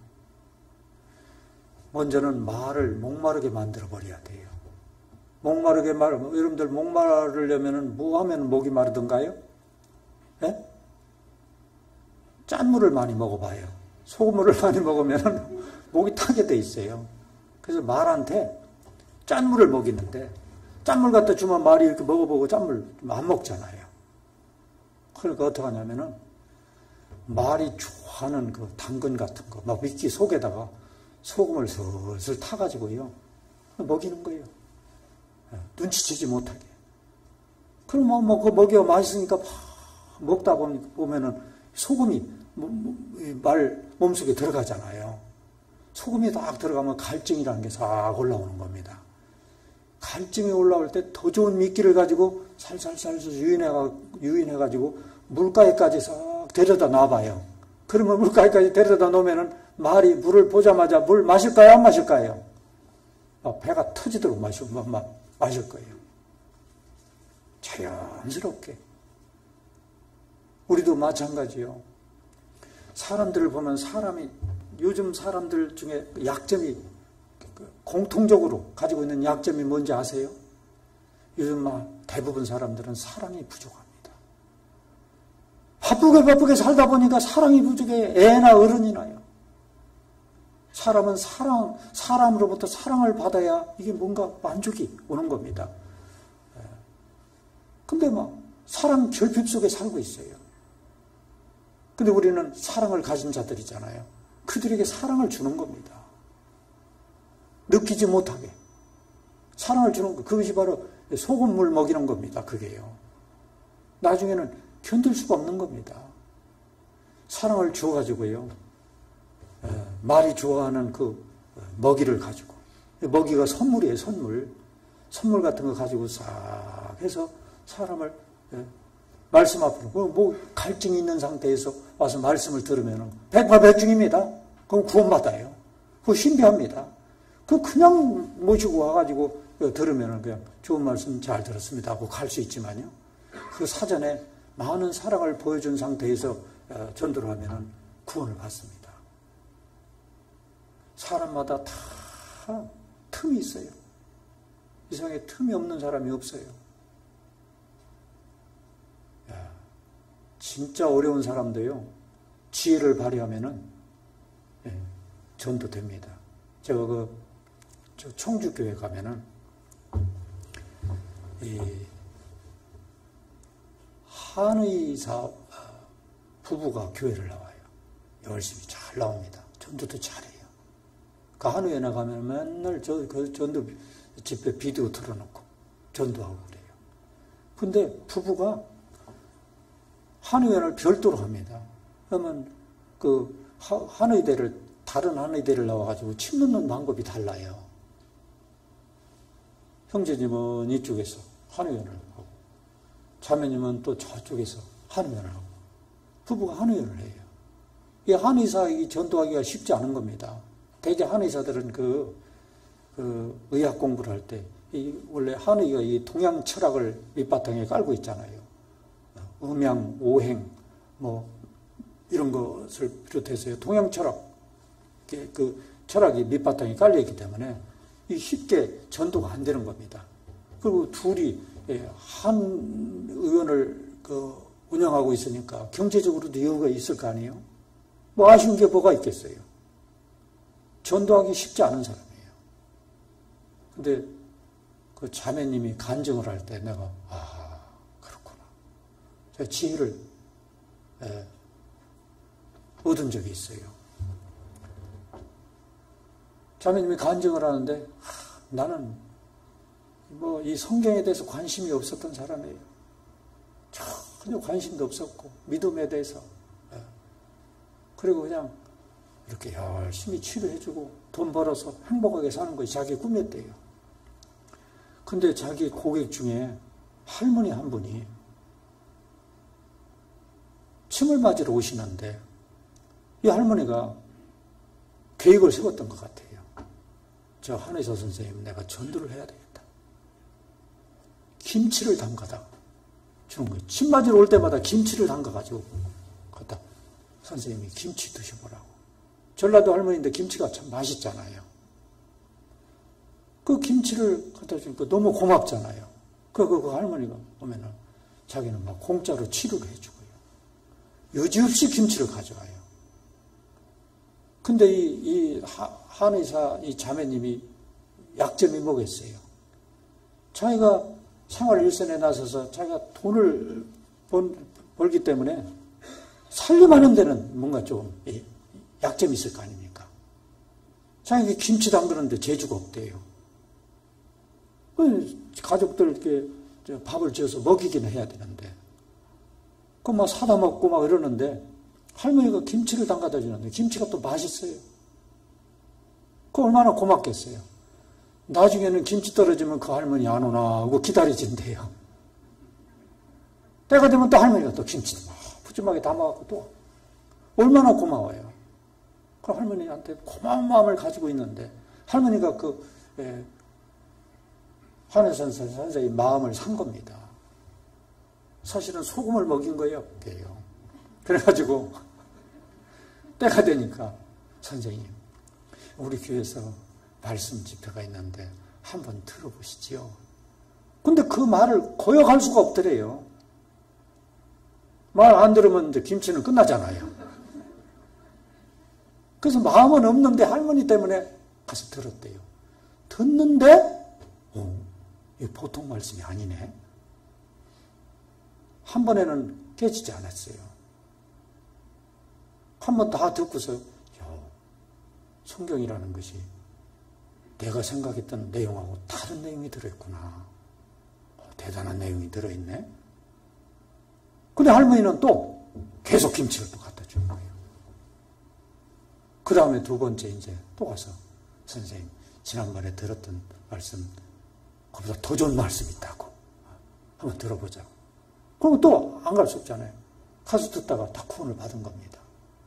먼저는 말을 목마르게 만들어 버려야 돼요. 목마르게 여러분들 목마르려면은 뭐 하면 목이 마르던가요? 짠물을 많이 먹어봐요. 소금물을 많이 먹으면 목이 타게 돼 있어요. 그래서 말한테 짠물을 먹이는데 짠물 갖다 주면 말이 이렇게 먹어보고 짠물 안 먹잖아요. 그러니까 어떻게 하냐면은 말이 좋아하는 그 당근 같은 거 막 미끼 속에다가 소금을 슬슬 타가지고요 먹이는 거예요. 눈치채지 못하게. 그럼 그 먹이가 맛있으니까 막 먹다 보면은 소금이 말 몸속에 들어가잖아요. 소금이 딱 들어가면 갈증이라는 게 싹 올라오는 겁니다. 갈증이 올라올 때 더 좋은 미끼를 가지고 살살살 유인해가지고 물가에까지 싹 데려다 놔봐요. 그러면 물가에까지 데려다 놓으면은 말이 물을 보자마자 물 마실까요? 안 마실까요? 배가 터지도록 마실 거예요. 자연스럽게. 우리도 마찬가지요. 사람들을 보면 요즘 사람들 중에 약점이 공통적으로 가지고 있는 약점이 뭔지 아세요? 요즘 대부분 사람들은 사랑이 부족합니다. 바쁘게 살다 보니까 사랑이 부족해. 애나 어른이나요. 사람은 사람으로부터 사랑을 받아야 이게 뭔가 만족이 오는 겁니다. 근데 사랑 결핍 속에 살고 있어요. 근데 우리는 사랑을 가진 자들이잖아요. 그들에게 사랑을 주는 겁니다. 느끼지 못하게. 사랑을 주는 거. 그것이 바로 소금물 먹이는 겁니다. 그게요. 나중에는 견딜 수가 없는 겁니다. 사랑을 줘가지고요. 말이 좋아하는 그 먹이를 가지고. 먹이가 선물이에요, 선물. 선물 같은 거 가지고 싹 해서 사람을 말씀 앞으로 갈증이 있는 상태에서 와서 말씀을 들으면 백발백중입니다. 그럼 구원받아요. 그거 신비합니다. 그냥 모시고 와가지고 들으면 그냥 좋은 말씀 잘 들었습니다 하고 갈 수 있지만요. 그 사전에 많은 사랑을 보여준 상태에서 전도를 하면 구원을 받습니다. 사람마다 다 틈이 있어요. 이 세상에 틈이 없는 사람이 없어요. 진짜 어려운 사람도요, 지혜를 발휘하면은, 전도됩니다. 제가 저 청주교회 가면은, 한의사 부부가 교회를 나와요. 열심히 잘 나옵니다. 전도도 잘해요. 그 한의에 나가면 맨날 그 전도 집에 비디오 틀어놓고 전도하고 그래요. 근데 부부가 한의원을 별도로 합니다. 그러면 그 다른 한의대를 나와가지고 침 넣는 방법이 달라요. 형제님은 이쪽에서 한의원을 하고, 자매님은 또 저쪽에서 한의원을 하고, 부부가 한의원을 해요. 이 한의사 전도하기가 쉽지 않은 겁니다. 대개 한의사들은 그 의학 공부를 할 때, 원래 한의가 이 동양 철학을 밑바탕에 깔고 있잖아요. 음양, 오행, 이런 것을 비롯해서요. 동양 철학, 그 철학이 밑바탕에 깔려있기 때문에 쉽게 전도가 안 되는 겁니다. 그리고 둘이 한 의원을 운영하고 있으니까 경제적으로도 여유가 있을 거 아니에요? 아쉬운 게 뭐가 있겠어요? 전도하기 쉽지 않은 사람이에요. 근데 그 자매님이 간증을 할 때 내가, 그렇구나. 제가 지혜를 얻은 적이 있어요. 자매님이 간증을 하는데, 나는 이 성경에 대해서 관심이 없었던 사람이에요. 전혀 관심도 없었고, 믿음에 대해서. 그리고 그냥 이렇게 열심히 치료해주고 돈 벌어서 행복하게 사는 것이 자기 꿈이었대요. 근데 자기 고객 중에 할머니 한 분이 침을 맞으러 오시는데 이 할머니가 계획을 세웠던 것 같아요. 저 한의사 선생님, 내가 전도를 해야 되겠다. 김치를 담가다 주는 거예요. 침 맞으러 올 때마다 김치를 담가가지고 갖다 선생님이 김치 드셔보라고. 전라도 할머니인데 김치가 참 맛있잖아요. 그 김치를 갖다 주니까 너무 고맙잖아요. 그 할머니가 오면은 자기는 막 공짜로 치료를 해주고요. 여지없이 김치를 가져와요. 근데 이 한의사 이 자매님이 약점이 뭐겠어요? 자기가 생활 일선에 나서서 자기가 돈을 벌기 때문에 살림하는 데는 뭔가 좀 약점이 있을 거 아닙니까? 자기가 김치 담그는데 재주가 없대요. 가족들께 밥을 지어서 먹이기는 해야 되는데, 사다 먹고 이러는데, 할머니가 김치를 담가다 주는데, 김치가 또 맛있어요. 얼마나 고맙겠어요. 나중에는 김치 떨어지면 그 할머니 안 오나 하고 기다리진대요. 때가 되면 또 할머니가 또 김치도 푸짐하게 담아갖고 또, 얼마나 고마워요. 그 할머니한테 고마운 마음을 가지고 있는데, 할머니가 한의사 선생의 마음을 산 겁니다. 사실은 소금을 먹인 거예요. 그래가지고 때가 되니까 선생님, 우리 교회에서 말씀 집회가 있는데 한번 들어보시지요. 근데 그 말을 거역할 수가 없더래요. 말 안 들으면 이제 김치는 끝나잖아요. 그래서 마음은 없는데 할머니 때문에 가서 들었대요. 듣는데 이게 보통 말씀이 아니네. 한 번에는 깨지지 않았어요. 한 번 다 듣고서 성경이라는 것이 내가 생각했던 내용하고 다른 내용이 들어있구나. 대단한 내용이 들어있네. 근데 할머니는 또 계속 김치를 또 갖다 주는 거예요. 그 다음에 두 번째 이제 또 가서 선생님, 지난번에 들었던 말씀 그보다 더 좋은 말씀이 있다고 한번 들어보자고. 그러면 또 안 갈 수 없잖아요. 가서 듣다가 다 구원을 받은 겁니다.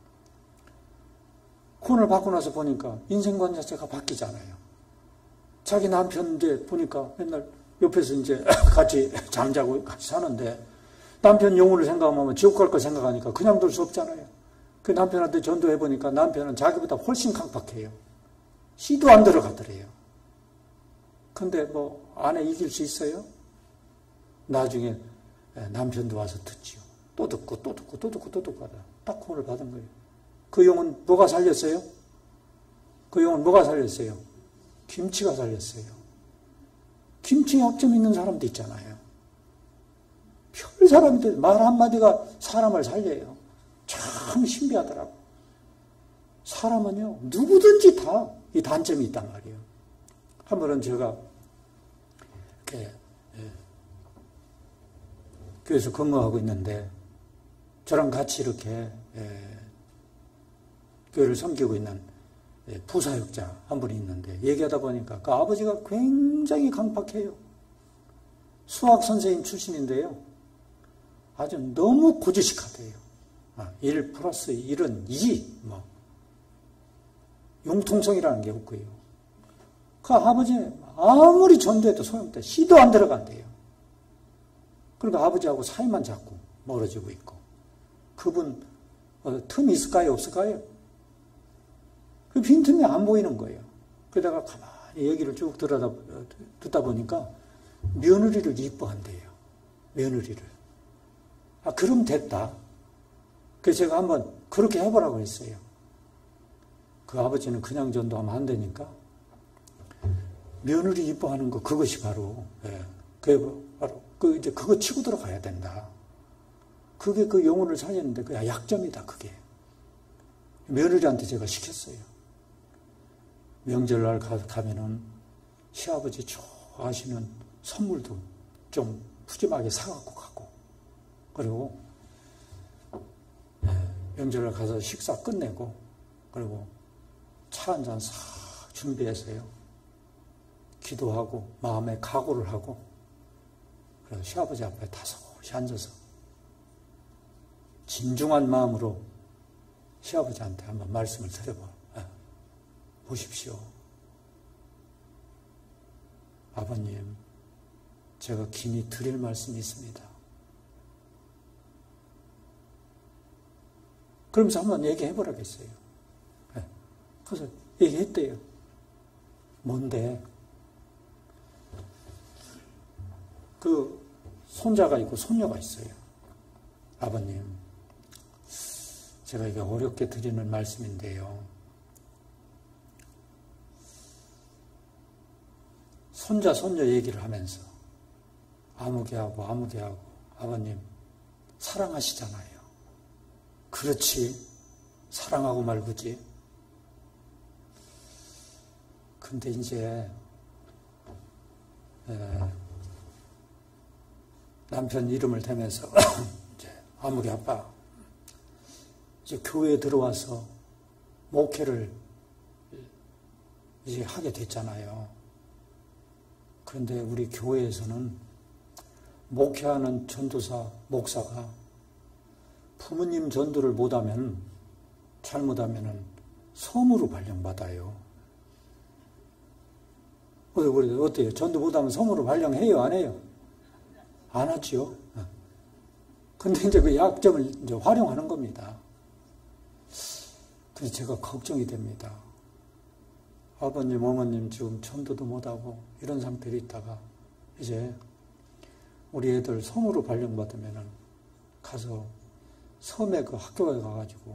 구원을 받고 나서 보니까 인생관 자체가 바뀌잖아요. 자기 남편 이제 보니까 맨날 옆에서 이제 같이 잠자고 같이 사는데 남편 영혼을 생각하면 지옥 갈 거 생각하니까 그냥 둘 수 없잖아요. 그 남편한테 전도해 보니까 남편은 자기보다 훨씬 강박해요. 씨도 안 들어가더래요. 근데 아내 이길 수 있어요? 나중에 남편도 와서 듣지요. 또 듣고 또 듣고 또 듣고 또 듣고 하다 딱 구원을 받은 거예요. 그 영혼 뭐가 살렸어요? 그 영혼 뭐가 살렸어요? 김치가 살렸어요. 김치 약점 있는 사람도 있잖아요. 별 사람인데 말 한마디가 사람을 살려요. 참 신비하더라고. 사람은요, 누구든지 다 이 단점이 있단 말이에요. 한 번은 제가 이렇게 교회에서 근무하고 있는데 저랑 같이 이렇게 교회를 섬기고 있는 부사역자 한 분이 있는데 얘기하다 보니까 그 아버지가 굉장히 강팍해요. 수학 선생님 출신인데요. 아주 너무 고지식하대요. 1 플러스 1은 2, 융통성이라는 게 없고요. 그 아버지 아무리 전도해도 소용없대. 씨도 안 들어간대요. 그러니까 아버지하고 사이만 자꾸 멀어지고 있고. 그분 틈이 있을까요? 없을까요? 그 빈틈이 안 보이는 거예요. 그러다가 가만히 얘기를 쭉 듣다 보니까 며느리를 이뻐한대요. 며느리를. 그럼 됐다. 그래서 제가 한번 그렇게 해보라고 했어요. 그 아버지는 그냥 전도하면 안 되니까 며느리 이뻐하는 거 그것이 바로 이제 그거 치고 들어가야 된다. 그게 그 영혼을 살리는데 그 약점이다. 그게 며느리한테 제가 시켰어요. 명절날 가면은 시아버지 좋아하시는 선물도 좀 푸짐하게 사갖고 가고 그리고 명절날 가서 식사 끝내고 그리고 차 한 잔 싹 준비해서요. 기도하고 마음에 각오를 하고 그래서 시아버지 앞에 다소시 앉아서 진중한 마음으로 시아버지한테 한번 말씀을 드려봐. 보십시오. 아버님, 제가 긴히 드릴 말씀이 있습니다. 그러면서 한번 얘기해보라겠어요. 그래서 얘기했대요. 뭔데? 그 손자가 있고 손녀가 있어요. 아버님, 제가 이게 어렵게 드리는 말씀인데요. 손자, 손녀 얘기를 하면서 아무개 하고 아버님 사랑하시잖아요. 그렇지. 사랑하고 말고지. 근데 이제 남편 이름을 대면서 이제 아무개 아빠 이제 교회에 들어와서 목회를 이제 하게 됐잖아요. 그런데 우리 교회에서는 목회하는 전도사, 목사가 부모님 전도를 못하면, 잘못하면 섬으로 발령받아요. 어때요? 전도 못하면 섬으로 발령해요? 안 해요? 안 하죠. 근데 이제 그 약점을 이제 활용하는 겁니다. 그래서 제가 걱정이 됩니다. 아버님, 어머님 지금 전도도 못하고 이런 상태로 있다가 이제 우리 애들 섬으로 발령받으면은 가서 섬에 그 학교에 가가지고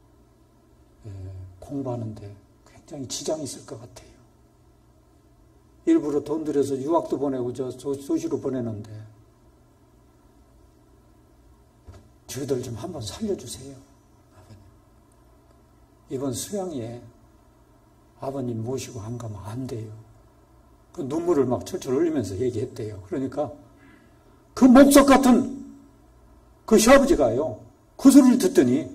공부하는데 굉장히 지장이 있을 것 같아요. 일부러 돈 들여서 유학도 보내고 소시로 보내는데 저희들 좀 한번 살려주세요. 아버님. 이번 수양에 아버님 모시고 안 가면 안 돼요. 그 눈물을 막 철철 흘리면서 얘기했대요. 그러니까 그 목석 같은 그 시아버지가요. 그 소리를 듣더니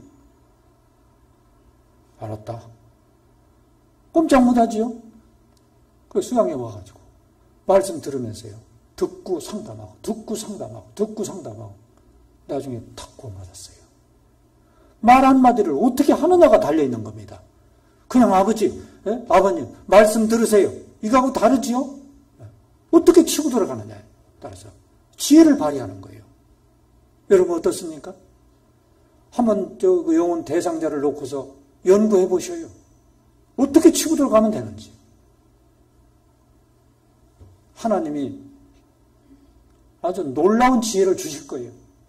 알았다. 꼼짝 못하지요. 그 수양에 와가지고 말씀 들으면서요. 듣고 상담하고 나중에 탁 구원받았어요. 말 한마디를 어떻게 하느냐가 달려있는 겁니다. 그냥 아버님 말씀 들으세요. 이거하고 다르지요? 어떻게 치고 돌아가느냐에 따라서 지혜를 발휘하는 거예요. 여러분 어떻습니까? 한번 그 영혼 대상자를 놓고서 연구해 보셔요. 어떻게 치고 들어가면 되는지. 하나님이 아주 놀라운 지혜를 주실 거예요.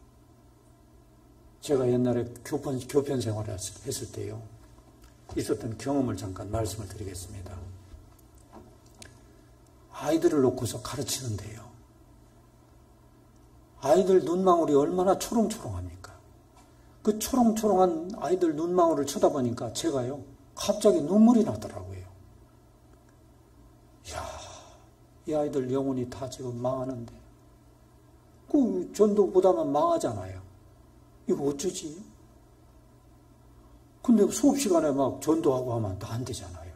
제가 옛날에 교편 생활을 했을 때요. 있었던 경험을 잠깐 말씀을 드리겠습니다. 아이들을 놓고서 가르치는데요. 아이들 눈망울이 얼마나 초롱초롱합니까? 그 초롱초롱한 아이들 눈망울을 쳐다보니까 제가요, 갑자기 눈물이 나더라고요. 이야, 이 아이들 영혼이 다 지금 망하는데, 그 전도보다는 망하잖아요. 이거 어쩌지? 근데 수업 시간에 막 전도하고 하면 안 되잖아요.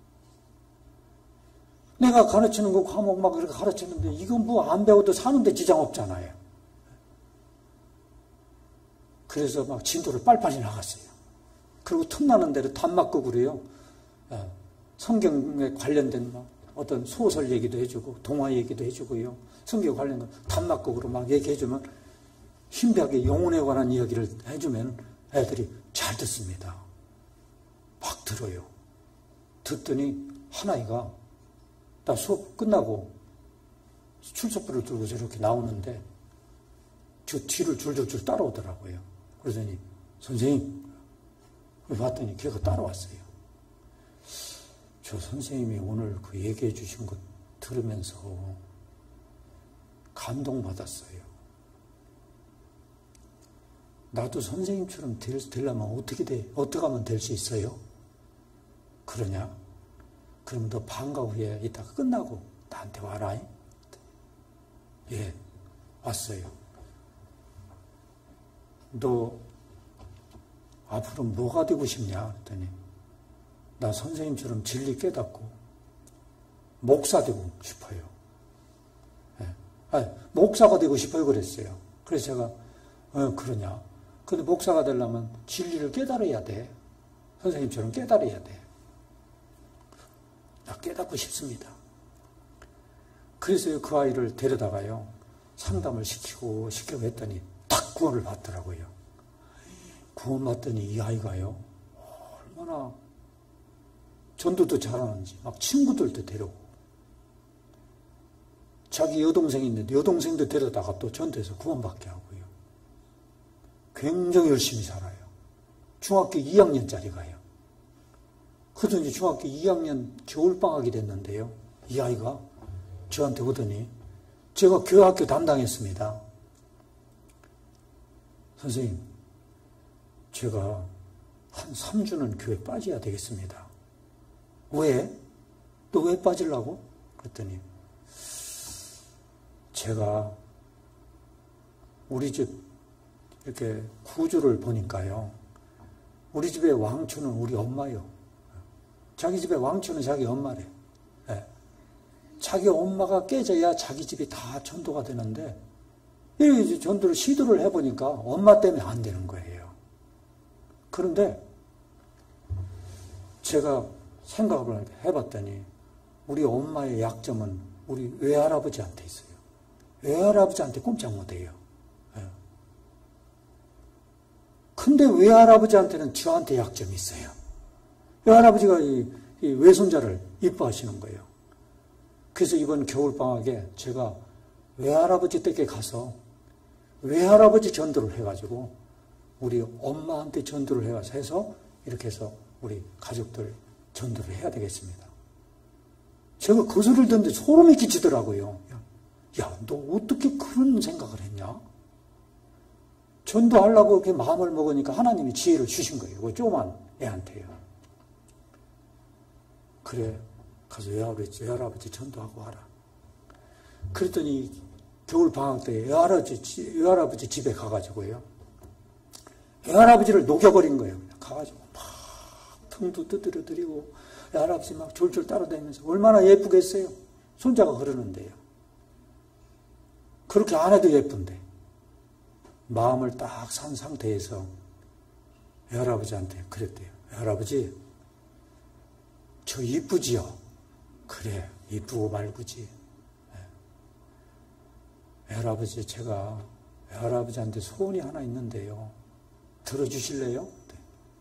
내가 가르치는 거 과목 막 이렇게 가르치는데, 이건 뭐 안 배워도 사는데 지장 없잖아요. 그래서 막 진도를 빨리빨리 나갔어요. 그리고 틈나는 대로 단막고 그래요. 성경에 관련된 막 어떤 소설 얘기도 해주고, 동화 얘기도 해주고요. 성경에 관련된 단막극으로 막 얘기해주면, 신비하게 영혼에 관한 이야기를 해주면 애들이 잘 듣습니다. 막 들어요. 듣더니 한 아이가 나 수업 끝나고 출석부를 들고 저렇게 나오는데 저 뒤를 줄줄줄 따라오더라고요. 그러더니 선생님, 봤더니 걔가 따라왔어요. 저 선생님이 오늘 그 얘기해 주신 것 들으면서 감동받았어요. 나도 선생님처럼 되려면 어떻게 하면 될 수 있어요? 그러냐? 그럼 너 방과 후에 이따가 끝나고 나한테 와라. 예, 왔어요. 너 앞으로 뭐가 되고 싶냐? 그랬더니 나 선생님처럼 진리 깨닫고 목사 되고 싶어요. 예. 목사가 되고 싶어요 그랬어요. 그래서 제가 그러냐? 근데 목사가 되려면 진리를 깨달아야 돼. 선생님처럼 깨달아야 돼. 나 깨닫고 싶습니다. 그래서 그 아이를 데려다가요, 상담을 시키고 했더니 딱 구원을 받더라고요. 구원받더니 이 아이가요, 얼마나 전도도 잘하는지 막 친구들도 데려오고, 자기 여동생이 있는데 여동생도 데려다가 또 전도해서 구원받게 하고요. 굉장히 열심히 살아요. 중학교 2학년짜리가요. 그래도 이제 중학교 2학년 겨울방학이 됐는데요, 이 아이가 저한테 오더니, 제가 교회학교 담당했습니다. 선생님, 제가 한 3주는 교회 빠져야 되겠습니다. 왜? 너 왜 빠지려고? 그랬더니, 제가 우리 집 이렇게 구조를 보니까요, 우리 집의 왕초는 우리 엄마요. 자기 집의 왕초는 자기 엄마래. 네. 자기 엄마가 깨져야 자기 집이 다 전도가 되는데, 이 전도를 시도를 해보니까 엄마 때문에 안 되는 거예요. 그런데 제가 생각을 해봤더니 우리 엄마의 약점은 우리 외할아버지한테 있어요. 외할아버지한테 꼼짝 못해요. 근데 외할아버지한테는 저한테 약점이 있어요. 외할아버지가 이 외손자를 이뻐하시는 거예요. 그래서 이번 겨울방학에 제가 외할아버지 댁에 가서 외할아버지 전도를 해가지고 우리 엄마한테 전도를 해서 이렇게 해서 우리 가족들 전도를 해야 되겠습니다. 제가 그 소리를 듣는데 소름이 끼치더라고요. 야, 너 어떻게 그런 생각을 했냐? 전도하려고 이렇게 마음을 먹으니까 하나님이 지혜를 주신 거예요. 그 조그만 애한테요. 그래, 가서 외할아버지 전도하고 와라. 그랬더니 겨울 방학 때 외할아버지 집에 가가지고요, 외할아버지를 녹여버린 거예요. 가가지고 막 등도 두드려드리고 외할아버지 막 졸졸 따라다니면서 얼마나 예쁘겠어요. 손자가 그러는데요. 그렇게 안 해도 예쁜데 마음을 딱 산 상태에서 외할아버지한테 그랬대요. 외할아버지, 저 이쁘지요? 그래, 이쁘고 말고지. 외할아버지, 제가 외할아버지한테 소원이 하나 있는데요. 들어주실래요? 네.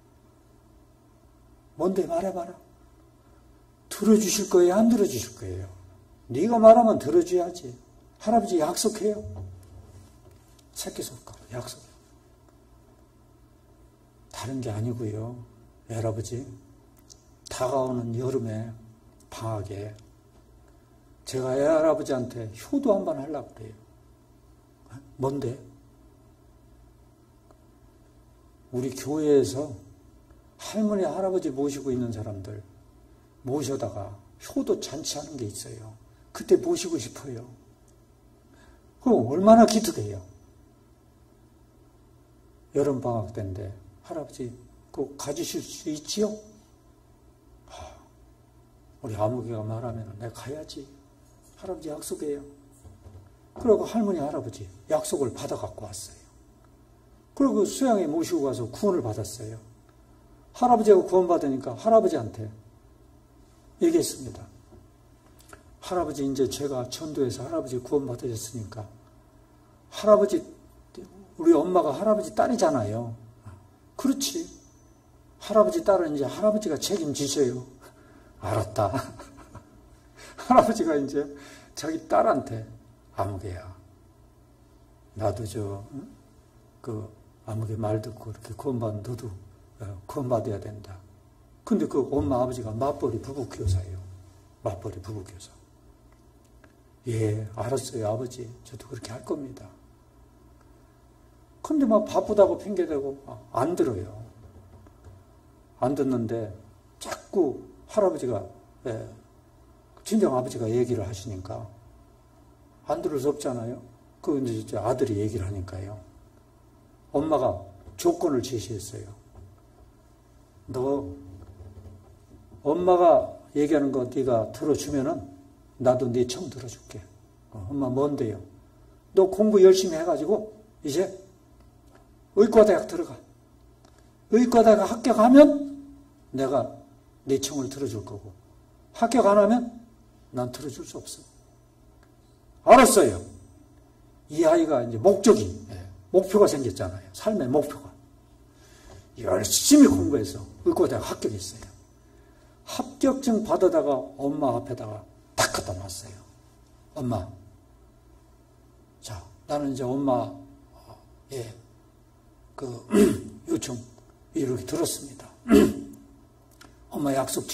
뭔데 말해봐라. 들어주실 거예요? 안 들어주실 거예요? 네가 말하면 들어줘야지. 할아버지 약속해요. 새끼손가락 약속. 다른 게 아니고요. 외할아버지, 다가오는 여름에 방학에 제가 외할아버지한테 효도 한번 하려고 그래요. 뭔데? 우리 교회에서 할머니, 할아버지 모시고 있는 사람들 모셔다가 효도 잔치하는 게 있어요. 그때 모시고 싶어요. 그럼 얼마나 기특해요. 여름방학 때인데 할아버지 그거 가지실 수 있지요? 우리 아무개가 말하면 내가 가야지. 할아버지 약속해요. 그리고 할머니, 할아버지 약속을 받아 갖고 왔어요. 그리고 수양에 모시고 가서 구원을 받았어요. 할아버지가 구원받으니까 할아버지한테 얘기했습니다. 할아버지, 이제 제가 전도해서 할아버지 구원받으셨으니까 할아버지, 우리 엄마가 할아버지 딸이잖아요. 그렇지. 할아버지 딸은 이제 할아버지가 책임지셔요. 알았다. 할아버지가 이제 자기 딸한테 아무개야, 나도 아무개 말 듣고 이렇게 구원받은 너도 구원받아야 된다. 근데 그 엄마 아버지가 맞벌이 부부교사예요. 맞벌이 부부교사. 예, 알았어요, 아버지. 저도 그렇게 할 겁니다. 근데 막 바쁘다고 핑계대고 안 들어요. 안 듣는데 자꾸 할아버지가, 친정 아버지가 얘기를 하시니까 안 들을 수 없잖아요. 그 이제 아들이 얘기를 하니까요. 엄마가 조건을 제시했어요. 너 엄마가 얘기하는 거 네가 들어주면은 나도 네 청 들어줄게. 엄마 뭔데요? 너 공부 열심히 해가지고 이제 의과대학 들어가. 의과대학 합격하면 내가 네 청을 들어줄 거고, 합격 안 하면 난 들어줄 수 없어. 알았어요. 이 아이가 이제 목표가 생겼잖아요. 삶의 목표가. 열심히 공부해서 의과대학 합격했어요. 합격증 받아다가 엄마 앞에다가 탁 갖다 놨어요. 엄마, 자, 나는 이제 엄마의 요청 이렇게 들었습니다. 엄마 약속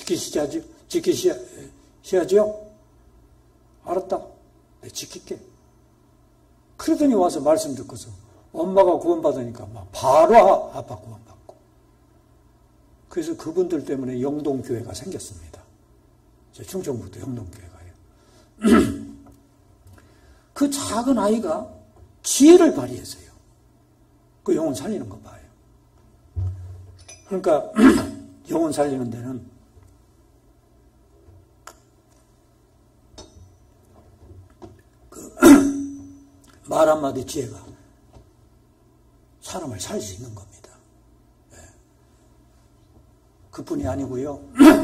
지키셔야죠? 알았다. 네, 지킬게. 그러더니 와서 말씀 듣고서 엄마가 구원받으니까 막 바로 아빠 구원받고. 그래서 그분들 때문에 영동교회가 생겼습니다. 충청북도 영동교회가요. 그 작은 아이가 지혜를 발휘했어요. 그 영혼 살리는 거 봐요. 그러니까 영혼 살리는 데는 말 한마디 지혜가 사람을 살릴 수 있는 겁니다. 그뿐이 아니고요.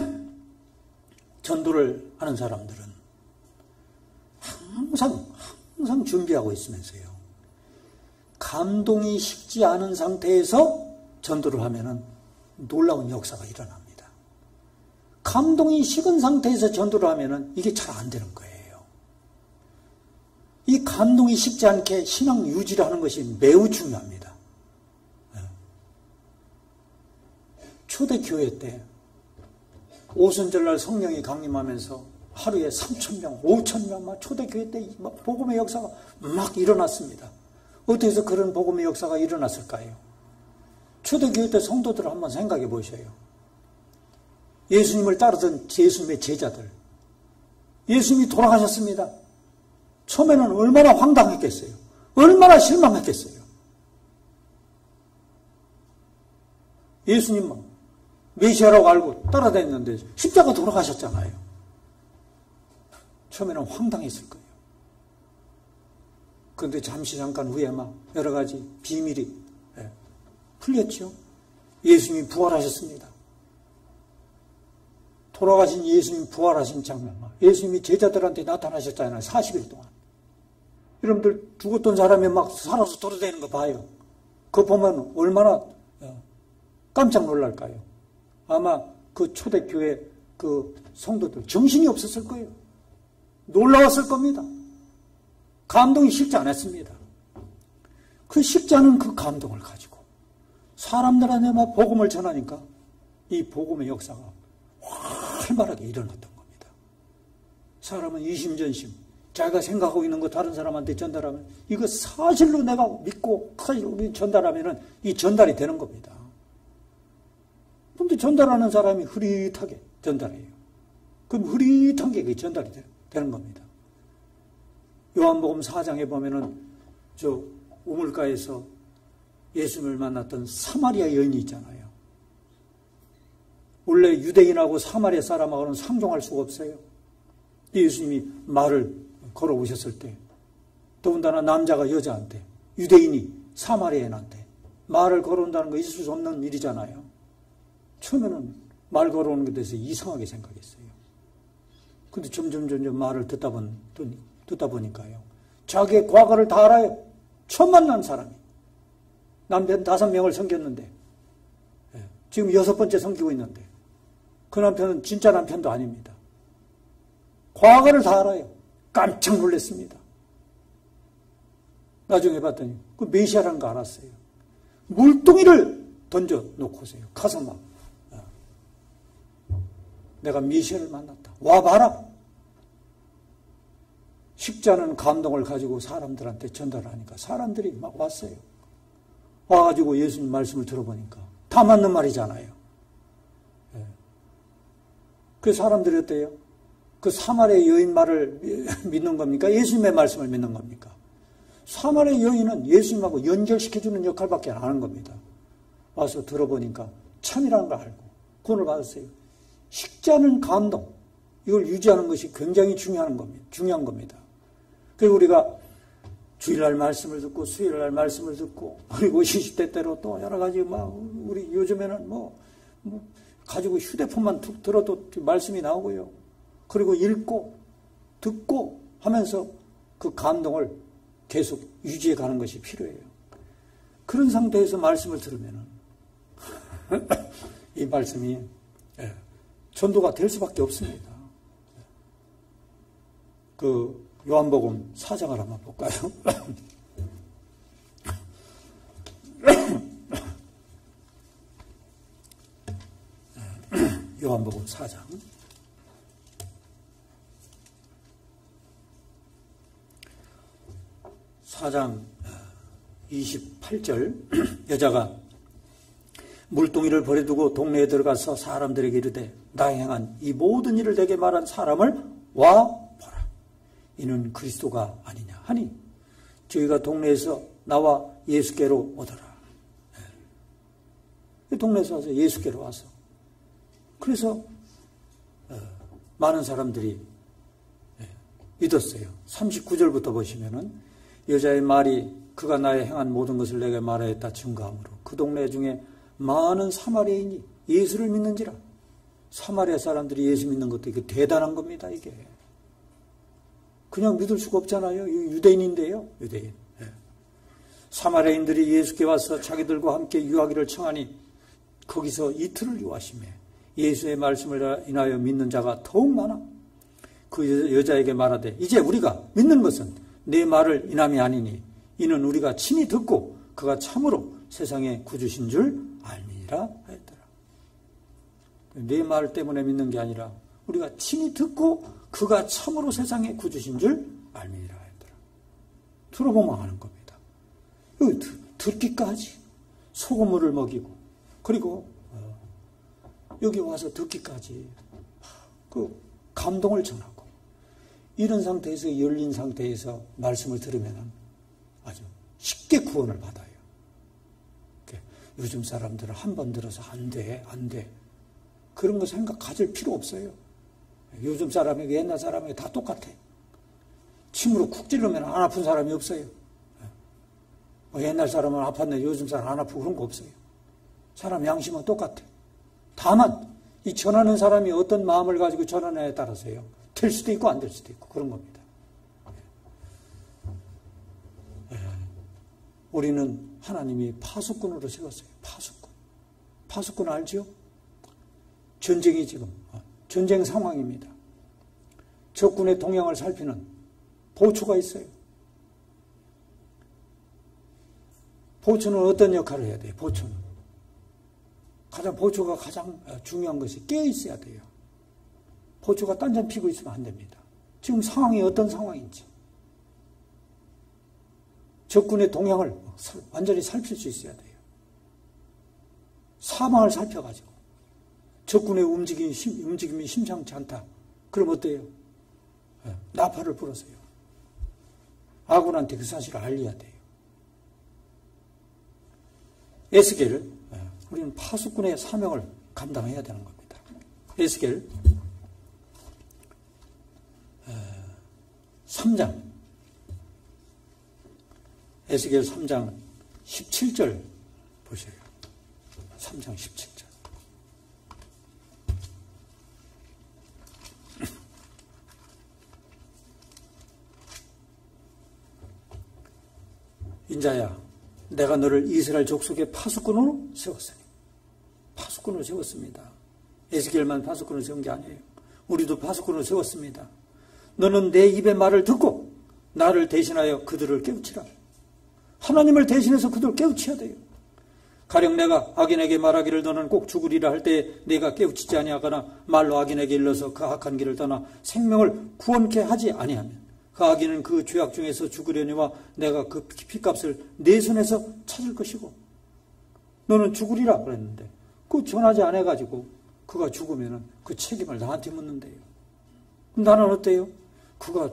전도를 하는 사람들은 항상 준비하고 있으면서요. 감동이 식지 않은 상태에서 전도를 하면은 놀라운 역사가 일어납니다. 감동이 식은 상태에서 전도를 하면은 이게 잘 안 되는 거예요. 이 감동이 식지 않게 신앙 유지를 하는 것이 매우 중요합니다. 초대교회 때 오순절날 성령이 강림하면서 하루에 3,000명, 5,000명 막 초대교회 때 복음의 역사가 막 일어났습니다. 어떻게 해서 그런 복음의 역사가 일어났을까요? 초대교회 때 성도들을 한번 생각해 보셔요. 예수님을 따르던 예수님의 제자들. 예수님이 돌아가셨습니다. 처음에는 얼마나 황당했겠어요. 얼마나 실망했겠어요. 예수님만 메시아라고 알고 따라다녔는데 십자가 돌아가셨잖아요. 처음에는 황당했을 거예요. 그런데 잠깐 후에 막 여러 가지 비밀이 풀렸죠. 예수님이 부활하셨습니다. 돌아가신 예수님 부활하신 장면, 예수님이 제자들한테 나타나셨잖아요. 40일 동안. 여러분들 죽었던 사람이 막 살아서 돌아다니는 거 봐요. 그거 보면 얼마나 깜짝 놀랄까요? 아마 그 초대교회 그 성도들 정신이 없었을 거예요. 놀라웠을 겁니다. 감동이 식지 않았습니다. 그 식지 않은 그 감동을 가지고 사람들한테 막 복음을 전하니까 이 복음의 역사가 활발하게 일어났던 겁니다. 사람은 이심전심 자기가 생각하고 있는 거 다른 사람한테 전달하면 이거 사실로 내가 믿고 우리 전달하면은 이 전달이 되는 겁니다. 그런데 전달하는 사람이 흐릿하게 전달해요. 그럼 흐릿한 게 전달이 되는 겁니다. 요한복음 4장에 보면은 저 우물가에서 예수님을 만났던 사마리아 여인이 있잖아요. 원래 유대인하고 사마리아 사람하고는 상종할 수가 없어요. 예수님이 말을 걸어오셨을 때, 더군다나 남자가 여자한테, 유대인이 사마리아인한테 말을 걸어온다는 거 있을 수 없는 일이잖아요. 처음에는 말 걸어오는 것에 대해서 이상하게 생각했어요. 근데 점점 말을 듣다 보니까요. 자기의 과거를 다 알아요. 처음 만난 사람이. 남편 5명을 섬겼는데, 지금 6번째 섬기고 있는데, 그 남편은 진짜 남편도 아닙니다. 과거를 다 알아요. 깜짝 놀랐습니다. 나중에 봤더니 그 메시아라는 거 알았어요. 물동이를 던져 놓고서요. 가서 막 내가 메시아를 만났다. 와봐라. 식자는 감동을 가지고 사람들한테 전달하니까 사람들이 막 왔어요. 와가지고 예수님 말씀을 들어보니까 다 맞는 말이잖아요. 그 사람들이 어때요? 그 사마리아 여인 말을 믿는 겁니까? 예수님의 말씀을 믿는 겁니까? 사마리아 여인은 예수님하고 연결시켜주는 역할밖에 안 하는 겁니다. 와서 들어보니까 참이라는 걸 알고 구원을 받았어요. 식자는 감동, 이걸 유지하는 것이 굉장히 중요한 겁니다. 그리고 우리가 주일날 말씀을 듣고 수요일날 말씀을 듣고 그리고 20대 때로 또 여러 가지 우리 요즘에는 가지고 휴대폰만 툭 들어도 말씀이 나오고요. 그리고 읽고 듣고 하면서 그 감동을 계속 유지해 가는 것이 필요해요. 그런 상태에서 말씀을 들으면 이 말씀이 전도가 될 수밖에 없습니다. 그 요한복음 4장을 한번 볼까요? 요한복음 4장 4장 28절 여자가 물동이를 버려두고 동네에 들어가서 사람들에게 이르되 나 행한 이 모든 일을 내게 말한 사람을 와 보라. 이는 그리스도가 아니냐 하니 저희가 동네에서 나와 예수께로 오더라. 동네에서 와서 예수께로 와서 그래서 많은 사람들이 믿었어요. 39절부터 보시면은 여자의 말이 그가 나의 행한 모든 것을 내게 말하였다 증거하므로 그 동네 중에 많은 사마리아인이 예수를 믿는지라. 사마리아 사람들이 예수 믿는 것도 이게 대단한 겁니다. 이게 그냥 믿을 수가 없잖아요. 유대인인데요. 유대인. 사마리아인들이 예수께 와서 자기들과 함께 유하기를 청하니 거기서 이틀을 유하시매 예수의 말씀을 인하여 믿는 자가 더욱 많아. 그 여자에게 말하되 이제 우리가 믿는 것은 내 말을 인함이 아니니 이는 우리가 친히 듣고 그가 참으로 세상에 구주신 줄 알미니라 하였더라. 내 말 때문에 믿는 게 아니라 우리가 친히 듣고 그가 참으로 세상에 구주신 줄 알미니라 하였더라. 들어보면 아는 겁니다. 듣기까지 소금물을 먹이고 그리고 여기 와서 듣기까지 그 감동을 전하고 이런 상태에서 열린 상태에서 말씀을 들으면 아주 쉽게 구원을 받아요. 요즘 사람들은 한 번 들어서 안 돼. 그런 거 생각 가질 필요 없어요. 요즘 사람에게 옛날 사람에게 다 똑같아. 침으로 쿡 찌르면 안 아픈 사람이 없어요. 옛날 사람은 아팠는데 요즘 사람 안 아프고 그런 거 없어요. 사람 양심은 똑같아. 다만 이 전하는 사람이 어떤 마음을 가지고 전하느냐에 따라서요. 될 수도 있고 안 될 수도 있고 그런 겁니다. 우리는 하나님이 파수꾼으로 세웠어요. 파수꾼 알죠? 전쟁이 지금 전쟁 상황입니다. 적군의 동향을 살피는 보초가 있어요. 보초는 어떤 역할을 해야 돼요? 보초가 가장 중요한 것이 깨어 있어야 돼요. 보초가 딴전 피고 있으면 안 됩니다. 지금 상황이 어떤 상황인지, 적군의 동향을 완전히 살필 수 있어야 돼요. 사망을 살펴가지고 적군의 움직임이 심상치 않다. 그럼 어때요? 나팔을 불어서요. 아군한테 그 사실을 알려야 돼요. 에스겔을 우리는 파수꾼의 사명을 감당해야 되는 겁니다. 에스겔 3장 에스겔 3장 17절 보세요. 3장 17절. 인자야, 내가 너를 이스라엘 족속의 파수꾼으로 세웠으니. 파수꾼으로 세웠습니다. 에스겔만 파수꾼으로 세운 게 아니에요. 우리도 파수꾼으로 세웠습니다. 너는 내 입의 말을 듣고 나를 대신하여 그들을 깨우치라. 하나님을 대신해서 그들을 깨우쳐야 돼요. 가령 내가 악인에게 말하기를 너는 꼭 죽으리라 할 때 내가 깨우치지 아니하거나 말로 악인에게 일러서 그 악한 길을 떠나 생명을 구원케 하지 아니하면 그 악인은 그 죄악 중에서 죽으려니와 내가 그 피값을 내 손에서 찾을 것이고. 너는 죽으리라 그랬는데 그 전하지 않아가지고 그가 죽으면은 그 책임을 나한테 묻는데요. 나는 어때요? 그가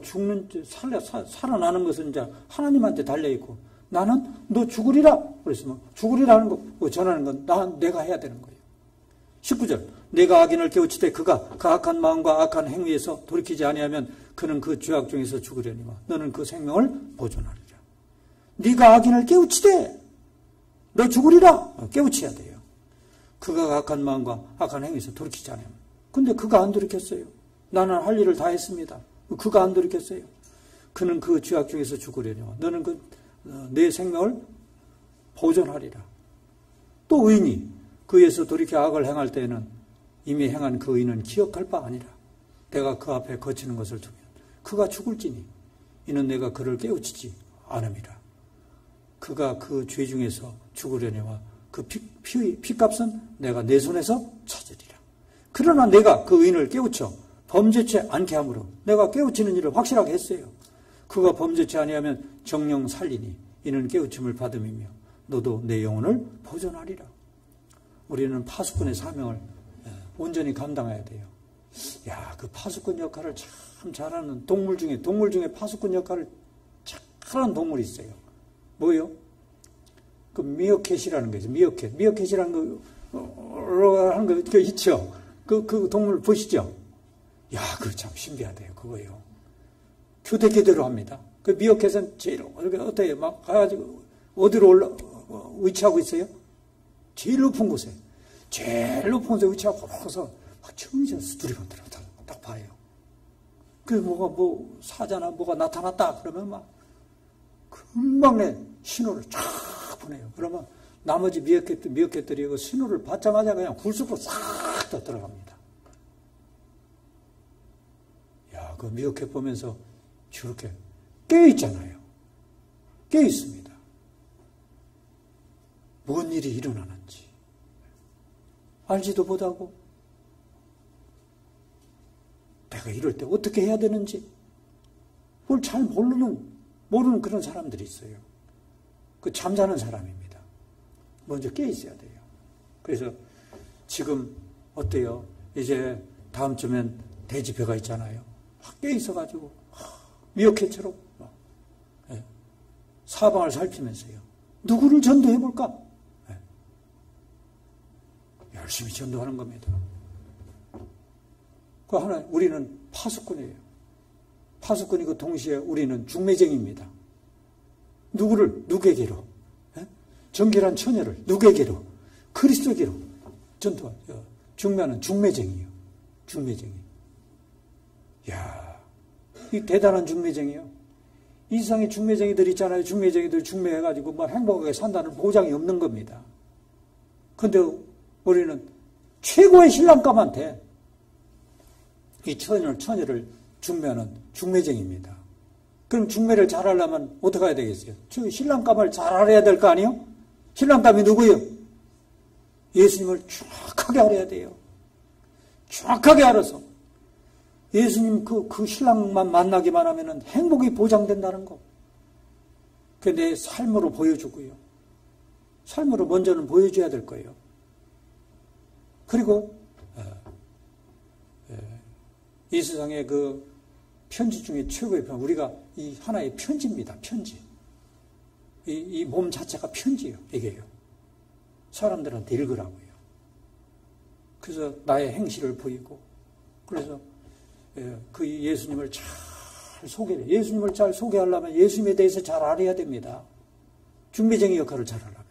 살아나는 것은 이제 하나님한테 달려있고, 나는 너 죽으리라 그랬으면 죽으리라 하는 거 전하는 건 내가 해야 되는 거예요. 19절. 내가 악인을 깨우치되 그가 그 악한 마음과 악한 행위에서 돌이키지 아니하면 그는 그 죄악 중에서 죽으려니와 너는 그 생명을 보존하리라. 네가 악인을 깨우치되 너 죽으리라. 깨우쳐야 돼요. 그가 악한 마음과 악한 행위에서 돌이키지 않으면. 근데 그가 안 돌이켰어요. 나는 할 일을 다 했습니다. 그가 안 돌이켰어요. 그는 그 죄악 중에서 죽으려니와 너는 내 생명을 보존하리라. 또 의인이 그에서 돌이켜 악을 행할 때에는 이미 행한 그 의인은 기억할 바 아니라 내가 그 앞에 거치는 것을 두면 그가 죽을지니 이는 내가 그를 깨우치지 않음이라. 그가 그 죄 중에서 죽으려니와 그 피값은 내가 내 손에서 찾으리라. 그러나 내가 그 의인을 깨우쳐 범죄치 않게 하므로 내가 깨우치는 일을 확실하게 했어요. 그가 범죄치 아니하면 정령 살리니 이는 깨우침을 받음이며 너도 내 영혼을 보존하리라. 우리는 파수꾼의 사명을 온전히 감당해야 돼요. 야, 그 파수꾼 역할을 참 잘하는 동물 중에 파수꾼 역할을 잘하는 동물이 있어요. 뭐예요? 그 미어캣이라는 거죠. 미어캣이라는 거 있죠. 그 동물 보시죠? 야, 그거 참 신기하대요. 그거요. 교대교대로 합니다. 그 미어캣은 제일, 어때요? 막 가가지고, 어디로 위치하고 있어요? 제일 높은 곳에 위치하고, 거기서 막 정신에서 두리번두리번 딱 봐요. 그 사자나 뭐가 나타났다. 그러면 막, 금방 내 신호를 쫙 보내요. 그러면 나머지 미어캣들이 그 신호를 받자마자 그냥 굴속으로 싹 다 들어갑니다. 야, 그 미어캣 보면서 저렇게 깨어있잖아요. 깨어있습니다. 뭔 일이 일어나는지 알지도 못하고 내가 이럴 때 어떻게 해야 되는지 그걸 잘 모르는 그런 사람들이 있어요. 그 잠자는 사람입니다. 먼저 깨어있어야 돼요. 그래서 지금 어때요? 이제 다음 주면 대집회가 있잖아요. 확 깨어있어가지고 미어캣처럼 사방을 살피면서요. 누구를 전도해볼까? 열심히 전도하는 겁니다. 그 하나, 우리는 파수꾼이에요. 파수꾼이고 동시에 우리는 중매쟁이입니다. 누구에게로? 정결한 처녀를 누구에게로? 그리스도에게로 전도하죠. 중매는 중매쟁이에요. 중매쟁이. 야, 이 대단한 중매쟁이에요. 이 세상에 중매쟁이들 있잖아요. 중매쟁이들 중매해가지고 뭐 행복하게 산다는 보장이 없는 겁니다. 근데 우리는 최고의 신랑감한테 이 처녀를 중매하는 중매쟁이입니다. 그럼 중매를 잘 하려면 어떻게 해야 되겠어요? 저 신랑감을 잘 알아야 될 거 아니에요? 신랑감이 누구예요? 예수님을 정확하게 알아야 돼요. 정확하게 알아서 예수님 그 신랑만 만나기만 하면은 행복이 보장된다는 거. 그게 내 삶으로 보여주고요. 삶으로 먼저는 보여줘야 될 거예요. 그리고 이 세상의 그 편지 중에 최고의 편지, 우리가 이 하나의 편지입니다. 편지. 이 몸 자체가 편지예요. 이게요. 사람들한테 읽으라고요. 그래서 나의 행실을 보이고, 그래서 그 예수님을 잘 소개해요. 예수님을 잘 소개하려면 예수님에 대해서 잘 알아야 됩니다. 중매쟁이 역할을 잘 하려면.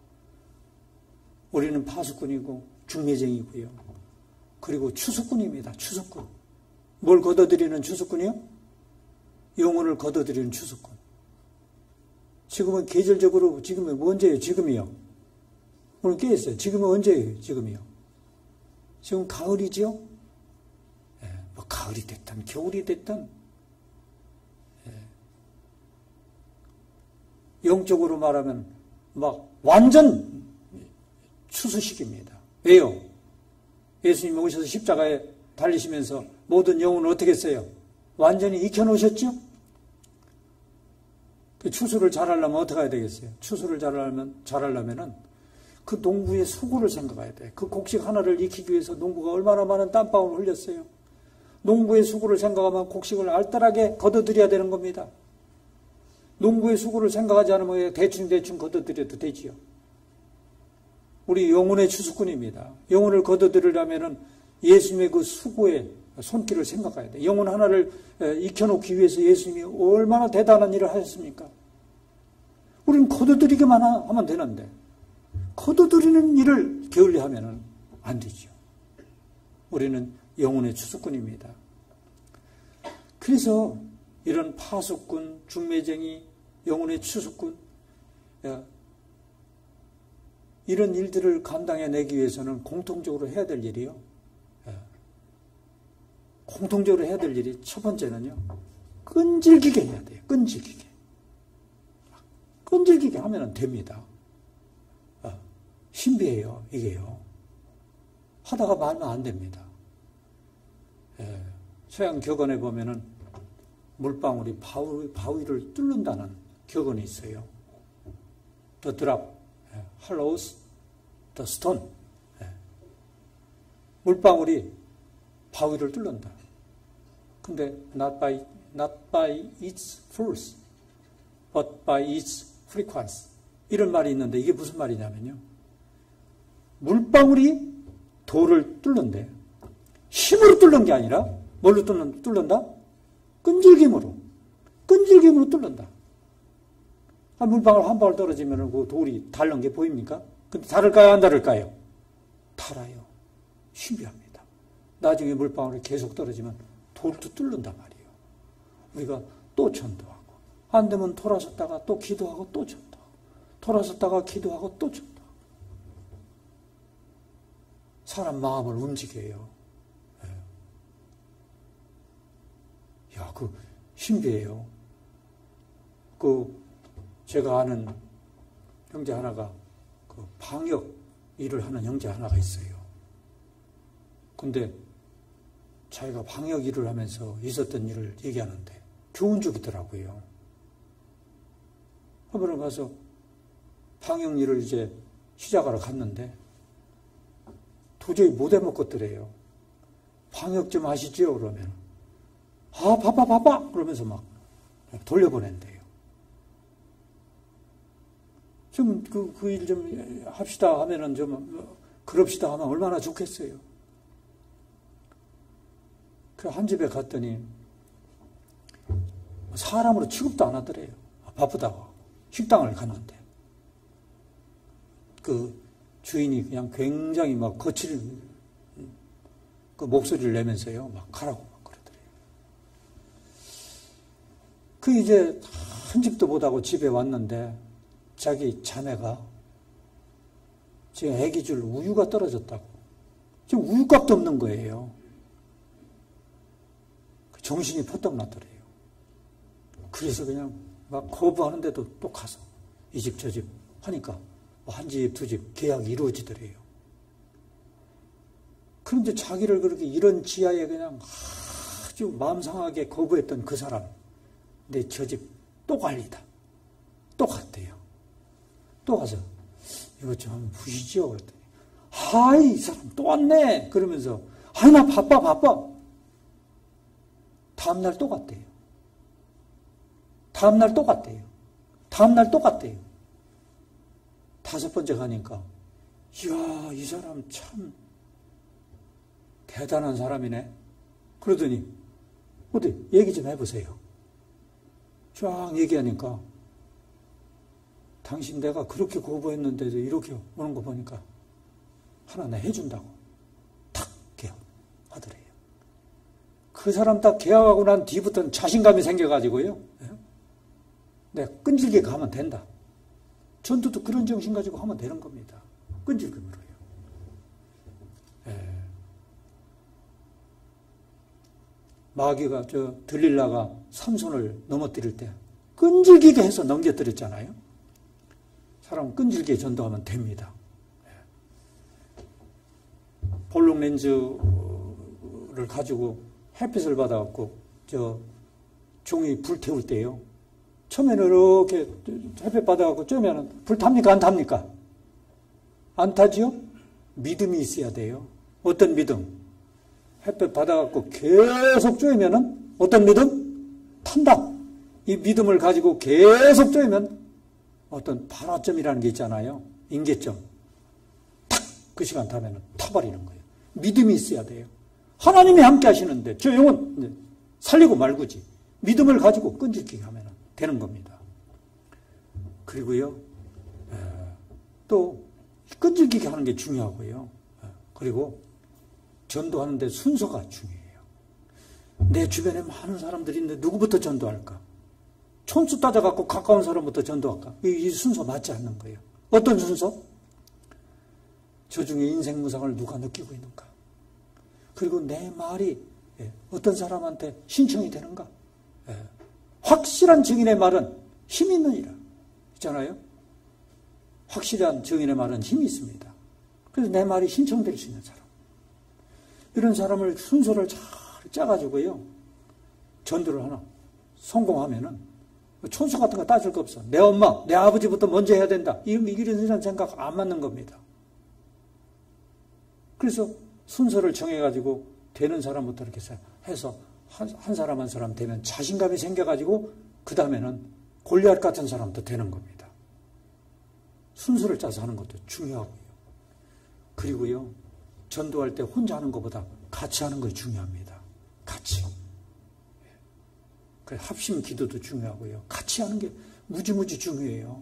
우리는 파수꾼이고 중매쟁이고요. 그리고 추수꾼입니다. 추수꾼. 뭘 걷어들이는 추수꾼이요? 영혼을 걷어들이는 추수꾼. 지금은 계절적으로 지금은 언제예요? 지금이요. 오늘 깨있어요. 지금은 언제예요? 지금이요. 지금 가을이죠? 뭐 가을이 됐든 겨울이 됐든 영적으로 말하면 막 완전 추수식입니다. 왜요? 예수님이 오셔서 십자가에 달리시면서 모든 영혼을 어떻게 했어요? 완전히 익혀놓으셨죠? 그 추수를 잘하려면 어떻게 해야 되겠어요? 추수를 잘하려면은 그 농부의 수고를 생각해야 돼. 그 곡식 하나를 익히기 위해서 농부가 얼마나 많은 땀방울을 흘렸어요. 농부의 수고를 생각하면 곡식을 알뜰하게 걷어들여야 되는 겁니다. 농부의 수고를 생각하지 않으면 대충 걷어들여도 되지요. 우리 영혼의 추수꾼입니다. 영혼을 걷어들이려면 예수님의 그 수고의 손길을 생각해야 돼. 영혼 하나를 익혀놓기 위해서 예수님이 얼마나 대단한 일을 하셨습니까? 우리는 걷어들이기만 하면 되는데 걷어들이는 일을 게을리하면 안 되죠. 우리는 영혼의 추수꾼입니다. 그래서 이런 파수꾼, 중매쟁이, 영혼의 추수꾼 이런 일들을 감당해내기 위해서는 공통적으로 해야 될 일이요. 공통적으로 해야 될 일이 첫 번째는요. 끈질기게 해야 돼요. 끈질기게. 끈질기게 하면 됩니다. 신비해요. 이게요. 하다가 말면 안 됩니다. 서양 격언에 보면은 물방울이 바위를 뚫는다는 격언이 있어요. The drop hollows the stone. 물방울이 바위를 뚫는다. 근데 not by its force, but by its frequency. 이런 말이 있는데 이게 무슨 말이냐면요. 물방울이 돌을 뚫는데 힘으로 뚫는 게 아니라 뭘로 뚫는다? 끈질김으로 뚫는다. 물방울 한 방울 떨어지면 그 돌이 닳는 게 보입니까? 근데 닳을까요? 안 닳을까요? 닳아요. 신비합니다. 나중에 물방울이 계속 떨어지면 돌도 뚫는단 말이에요. 우리가 또 전도하고 안 되면 돌아섰다가 또 기도하고 또 전도하고 돌아섰다가 기도하고 또 전도하고 사람 마음을 움직여요. 야, 그 신비해요. 제가 아는 형제 하나가 방역 일을 하는 형제 하나가 있어요. 근데 자기가 방역 일을 하면서 있었던 일을 얘기하는데 교훈 주기더라고요. 한 번은 가서 방역 일을 이제 시작하러 갔는데 도저히 못 해먹겠더래요. 방역 좀 하시죠? 그러면 바빠 그러면서 막 돌려보낸대요. 좀 그 일 좀 합시다 하면은 좀 그럽시다 하면 얼마나 좋겠어요. 그 한 집에 갔더니 사람으로 취급도 안 하더래요. 바쁘다고. 식당을 갔는데 그 주인이 그냥 굉장히 막 거칠 그 목소리를 내면서요. 막 가라고 막 그러더래요. 그 이제 한 집도 못하고 집에 왔는데 자기 자매가 지금 애기 줄 우유가 떨어졌다고. 지금 우유값도 없는 거예요. 정신이 퍼뜩 났더래요. 그래서 그냥 막 거부하는데도 또 가서 이 집 저 집 하니까 한 집 두 집 계약이 이루어지더래요. 그런데 자기를 그렇게 이런 지하에 그냥 아주 마음 상하게 거부했던 그 사람, 내 저 집 또 관리다. 또 갔대요. 또 가서 이것 좀 한번 보시죠. 그랬더니 아이, 이 사람 또 왔네. 그러면서 아이, 나 바빠. 다음날 또 갔대요. 다음날 또 갔대요. 다음날 또 갔대요. 5번째 가니까 이야, 이 사람 참 대단한 사람이네. 그러더니 어디 얘기 좀 해보세요. 쫙 얘기하니까 당신 내가 그렇게 거부했는데도 이렇게 오는 거 보니까 하나 내 해준다고 탁 계약하더래요. 그 사람 딱 계약하고 난 뒤부터는 자신감이 생겨가지고요. 내가 끈질기게 가면 된다. 전투도 그런 정신 가지고 하면 되는 겁니다. 끈질김으로요. 마귀가 들릴라가 삼손을 넘어뜨릴 때 끈질기게 해서 넘겨뜨렸잖아요. 사람 끈질기게 전도하면 됩니다. 볼록 렌즈를 가지고 햇빛을 받아갖고 종이 불 태울 때요. 처음에는 이렇게 햇빛 받아갖고 쬐면 불 탑니까? 안 탑니까? 안 타지요? 믿음이 있어야 돼요. 어떤 믿음? 햇빛 받아갖고 계속 쬐면은 어떤 믿음? 탄다. 이 믿음을 가지고 계속 쬐면 어떤 발화점이라는 게 있잖아요. 인계점. 탁! 그 시간 타면은 타버리는 거예요. 믿음이 있어야 돼요. 하나님이 함께 하시는데 저 영혼 살리고 말고지. 믿음을 가지고 끈질기게 하면 되는 겁니다. 그리고요, 또 끈질기게 하는 게 중요하고요. 그리고 전도하는데 순서가 중요해요. 내 주변에 많은 사람들이 있는데 누구부터 전도할까? 촌수 따져갖고 가까운 사람부터 전도할까? 이 순서 맞지 않는 거예요. 어떤 순서? 저 중에 인생 무상을 누가 느끼고 있는가? 그리고 내 말이 어떤 사람한테 신청이 되는가? 확실한 증인의 말은 힘이 있느니라. 있잖아요? 확실한 증인의 말은 힘이 있습니다. 그래서 내 말이 신청될 수 있는 사람. 이런 사람을 순서를 잘 짜가지고요. 전도를 하나 성공하면은 촌수 같은 거 따질 거 없어. 내 엄마, 내 아버지부터 먼저 해야 된다. 이런 생각 안 맞는 겁니다. 그래서 순서를 정해가지고 되는 사람부터 이렇게 해서 한 사람 한 사람 되면 자신감이 생겨가지고 그 다음에는 골리앗 같은 사람도 되는 겁니다. 순서를 짜서 하는 것도 중요하고요. 그리고요, 전도할 때 혼자 하는 것보다 같이 하는 것이 중요합니다. 같이. 합심 기도도 중요하고요. 같이 하는 게 무지무지 중요해요.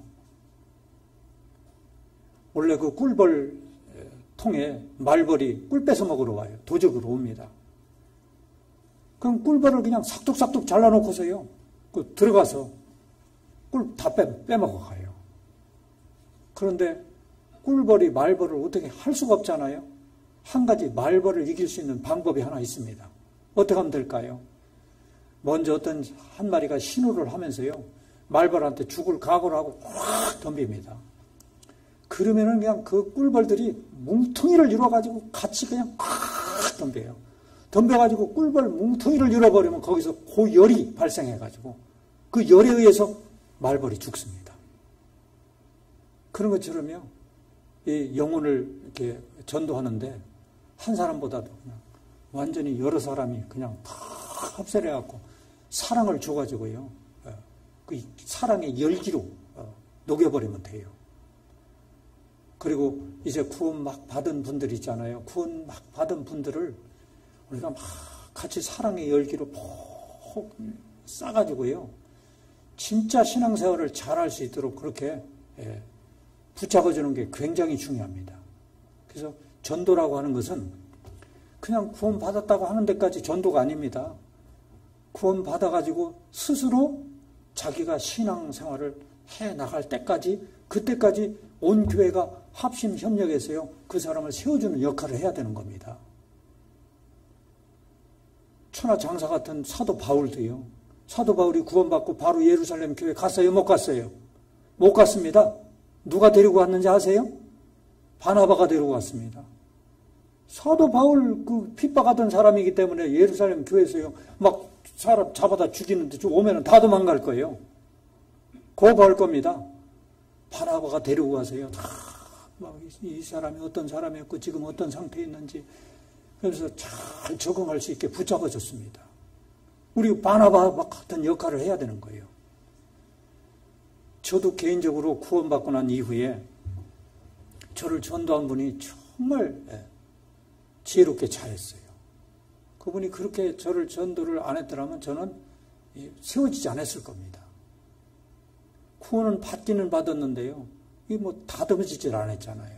원래 그 꿀벌 통에 말벌이 꿀 뺏어 먹으러 와요. 도적으로 옵니다. 그럼 꿀벌을 그냥 삭둑삭둑 잘라놓고서요. 들어가서 꿀 다 빼먹어 가요. 그런데 꿀벌이 말벌을 어떻게 할 수가 없잖아요. 한 가지 말벌을 이길 수 있는 방법이 하나 있습니다. 어떻게 하면 될까요? 먼저 어떤 한 마리가 신호를 하면서요. 말벌한테 죽을 각오를 하고 확 덤빕니다. 그러면은 그냥 그 꿀벌들이 뭉텅이를 이뤄가지고 같이 그냥 확 덤벼요. 덤벼가지고 꿀벌 뭉텅이를 잃어버리면 거기서 고열이 발생해가지고 그 열에 의해서 말벌이 죽습니다. 그런 것처럼요, 이 영혼을 이렇게 전도하는데 한 사람보다도 그냥 완전히 여러 사람이 그냥 다 합세를 해갖고 사랑을 줘가지고요, 그 사랑의 열기로 녹여버리면 돼요. 그리고 이제 구원 막 받은 분들 있잖아요. 구원 막 받은 분들을 우리가 막 같이 사랑의 열기로 푹 싸가지고요. 진짜 신앙생활을 잘할 수 있도록 그렇게 붙잡아주는 게 굉장히 중요합니다. 그래서 전도라고 하는 것은 그냥 구원 받았다고 하는 데까지 전도가 아닙니다. 구원 받아가지고 스스로 자기가 신앙생활을 해 나갈 때까지, 그때까지 온 교회가 합심 협력해서요, 그 사람을 세워주는 역할을 해야 되는 겁니다. 천하장사 같은 사도 바울도요. 사도 바울이 구원받고 바로 예루살렘 교회 갔어요? 못 갔어요? 못 갔습니다. 누가 데리고 갔는지 아세요? 바나바가 데리고 갔습니다. 사도 바울 핍박하던 사람이기 때문에 예루살렘 교회에서요, 막 사람 잡아다 죽이는데 오면은 다 도망갈 거예요. 고발할 겁니다. 바나바가 데리고 가세요. 이 사람이 어떤 사람이었고 지금 어떤 상태에 있는지, 그래서 잘 적응할 수 있게 붙잡아줬습니다. 우리 바나바 같은 역할을 해야 되는 거예요. 저도 개인적으로 구원받고 난 이후에 저를 전도한 분이 정말 지혜롭게 잘했어요. 그분이 그렇게 저를 전도를 안 했더라면 저는 세워지지 않았을 겁니다. 구원은 받기는 받았는데요, 이게 뭐 다듬어지질 않았잖아요.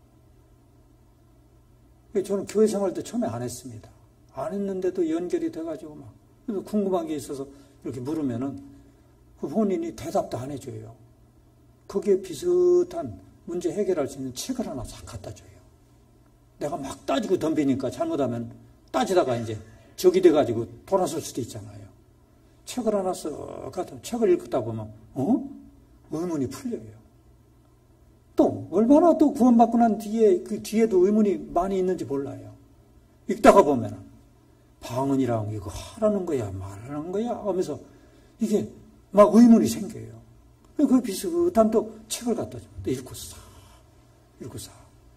저는 교회 생활도 처음에 안 했습니다. 안 했는데도 연결이 돼가지고 막, 그래서 궁금한 게 있어서 이렇게 물으면은 그 본인이 대답도 안 해줘요. 거기에 비슷한 문제 해결할 수 있는 책을 하나 싹 갖다 줘요. 내가 막 따지고 덤비니까 잘못하면 따지다가 이제 적이 돼가지고 돌아설 수도 있잖아요. 책을 하나 써 갖다, 책을 읽다 보면 의문이 풀려요. 또 얼마나 또 구원받고 난 뒤에 그 뒤에도 의문이 많이 있는지 몰라요. 읽다가 보면 방언이랑 이거 하라는 거야 말하는 거야 하면서 이게 막 의문이 생겨요. 그 비슷한 또 책을 갖다 줘. 또 읽고 사.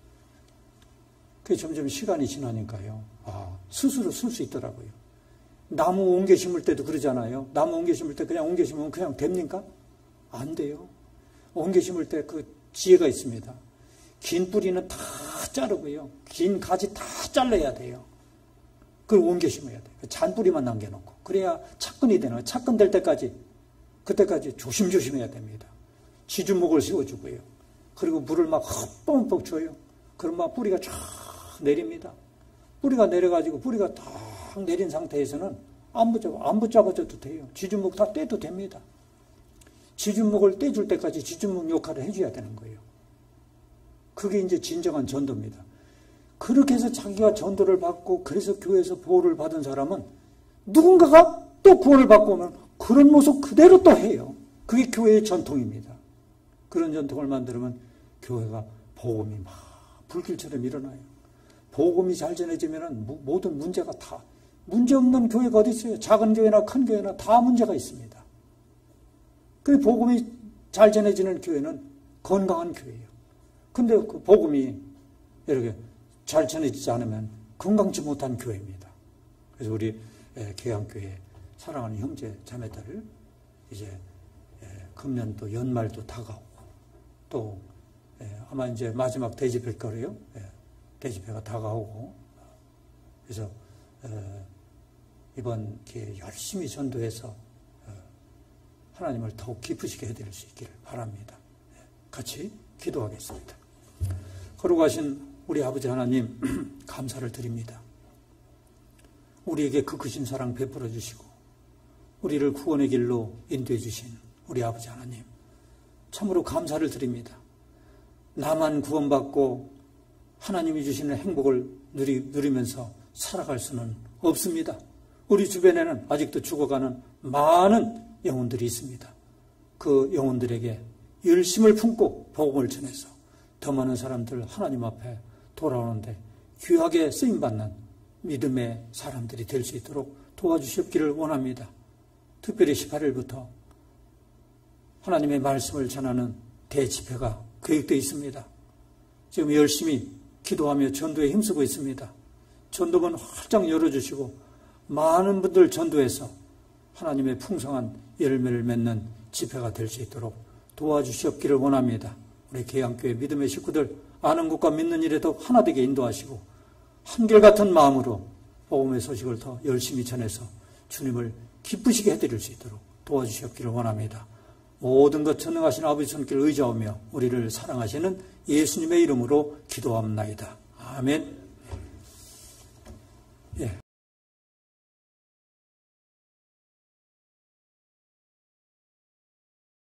그게 점점 시간이 지나니까요, 스스로 쓸 수 있더라고요. 나무 옮겨 심을 때도 그러잖아요. 나무 옮겨 심을 때 그냥 옮겨 심으면 그냥 됩니까? 안 돼요. 옮겨 심을 때 그 지혜가 있습니다. 긴 뿌리는 다 자르고요, 긴 가지 다 잘라야 돼요. 그걸 옮겨 심어야 돼요. 잔 뿌리만 남겨놓고. 그래야 착근이 되는 거예요. 착근 될 때까지, 그때까지 조심조심 해야 됩니다. 지주목을 씌워주고요. 그리고 물을 막 흠뻑흠뻑 줘요. 그럼 막 뿌리가 쫙 내립니다. 뿌리가 내려가지고 뿌리가 딱 내린 상태에서는 안 붙잡아줘도 돼요. 지주목 다 떼도 됩니다. 지주목을 떼줄 때까지 지주목 역할을 해줘야 되는 거예요. 그게 이제 진정한 전도입니다. 그렇게 해서 자기가 전도를 받고 그래서 교회에서 보호를 받은 사람은 누군가가 또 구원을 받고 오면 그런 모습 그대로 또 해요. 그게 교회의 전통입니다. 그런 전통을 만들면 교회가 복음이 막 불길처럼 일어나요. 복음이 잘 전해지면 모든 문제가 다, 문제없는 교회가 어디 있어요? 작은 교회나 큰 교회나 다 문제가 있습니다. 그 복음이 잘 전해지는 교회는 건강한 교회예요. 근데 그 복음이 이렇게 잘 전해지지 않으면 건강치 못한 교회입니다. 그래서 우리 계양교회 사랑하는 형제 자매들, 이제 금년 또 연말도 다가오고 또 아마 이제 마지막 대집회일 거예요. 대집회가 다가오고, 그래서 이번 기회에 열심히 전도해서 하나님을 더욱 기쁘시게 해드릴 수 있기를 바랍니다. 같이 기도하겠습니다. 거룩하신 우리 아버지 하나님, 감사를 드립니다. 우리에게 그 크신 사랑 베풀어 주시고 우리를 구원의 길로 인도해 주신 우리 아버지 하나님, 참으로 감사를 드립니다. 나만 구원받고 하나님이 주시는 행복을 누리면서 살아갈 수는 없습니다. 우리 주변에는 아직도 죽어가는 많은 영혼들이 있습니다. 그 영혼들에게 열심을 품고 복음을 전해서 더 많은 사람들 하나님 앞에 돌아오는데 귀하게 쓰임받는 믿음의 사람들이 될 수 있도록 도와주시기를 원합니다. 특별히 18일부터 하나님의 말씀을 전하는 대집회가 계획되어 있습니다. 지금 열심히 기도하며 전도에 힘쓰고 있습니다. 전도문 활짝 열어주시고 많은 분들 전도해서 하나님의 풍성한 열매를 맺는 집회가 될 수 있도록 도와주시옵기를 원합니다. 우리 계양교회 믿음의 식구들 아는 것과 믿는 일에도 하나 되게 인도하시고 한결같은 마음으로 복음의 소식을 더 열심히 전해서 주님을 기쁘시게 해드릴 수 있도록 도와주시옵기를 원합니다. 모든 것 전능하신 아버지 손길 의지하며 우리를 사랑하시는 예수님의 이름으로 기도합나이다. 아멘. 예.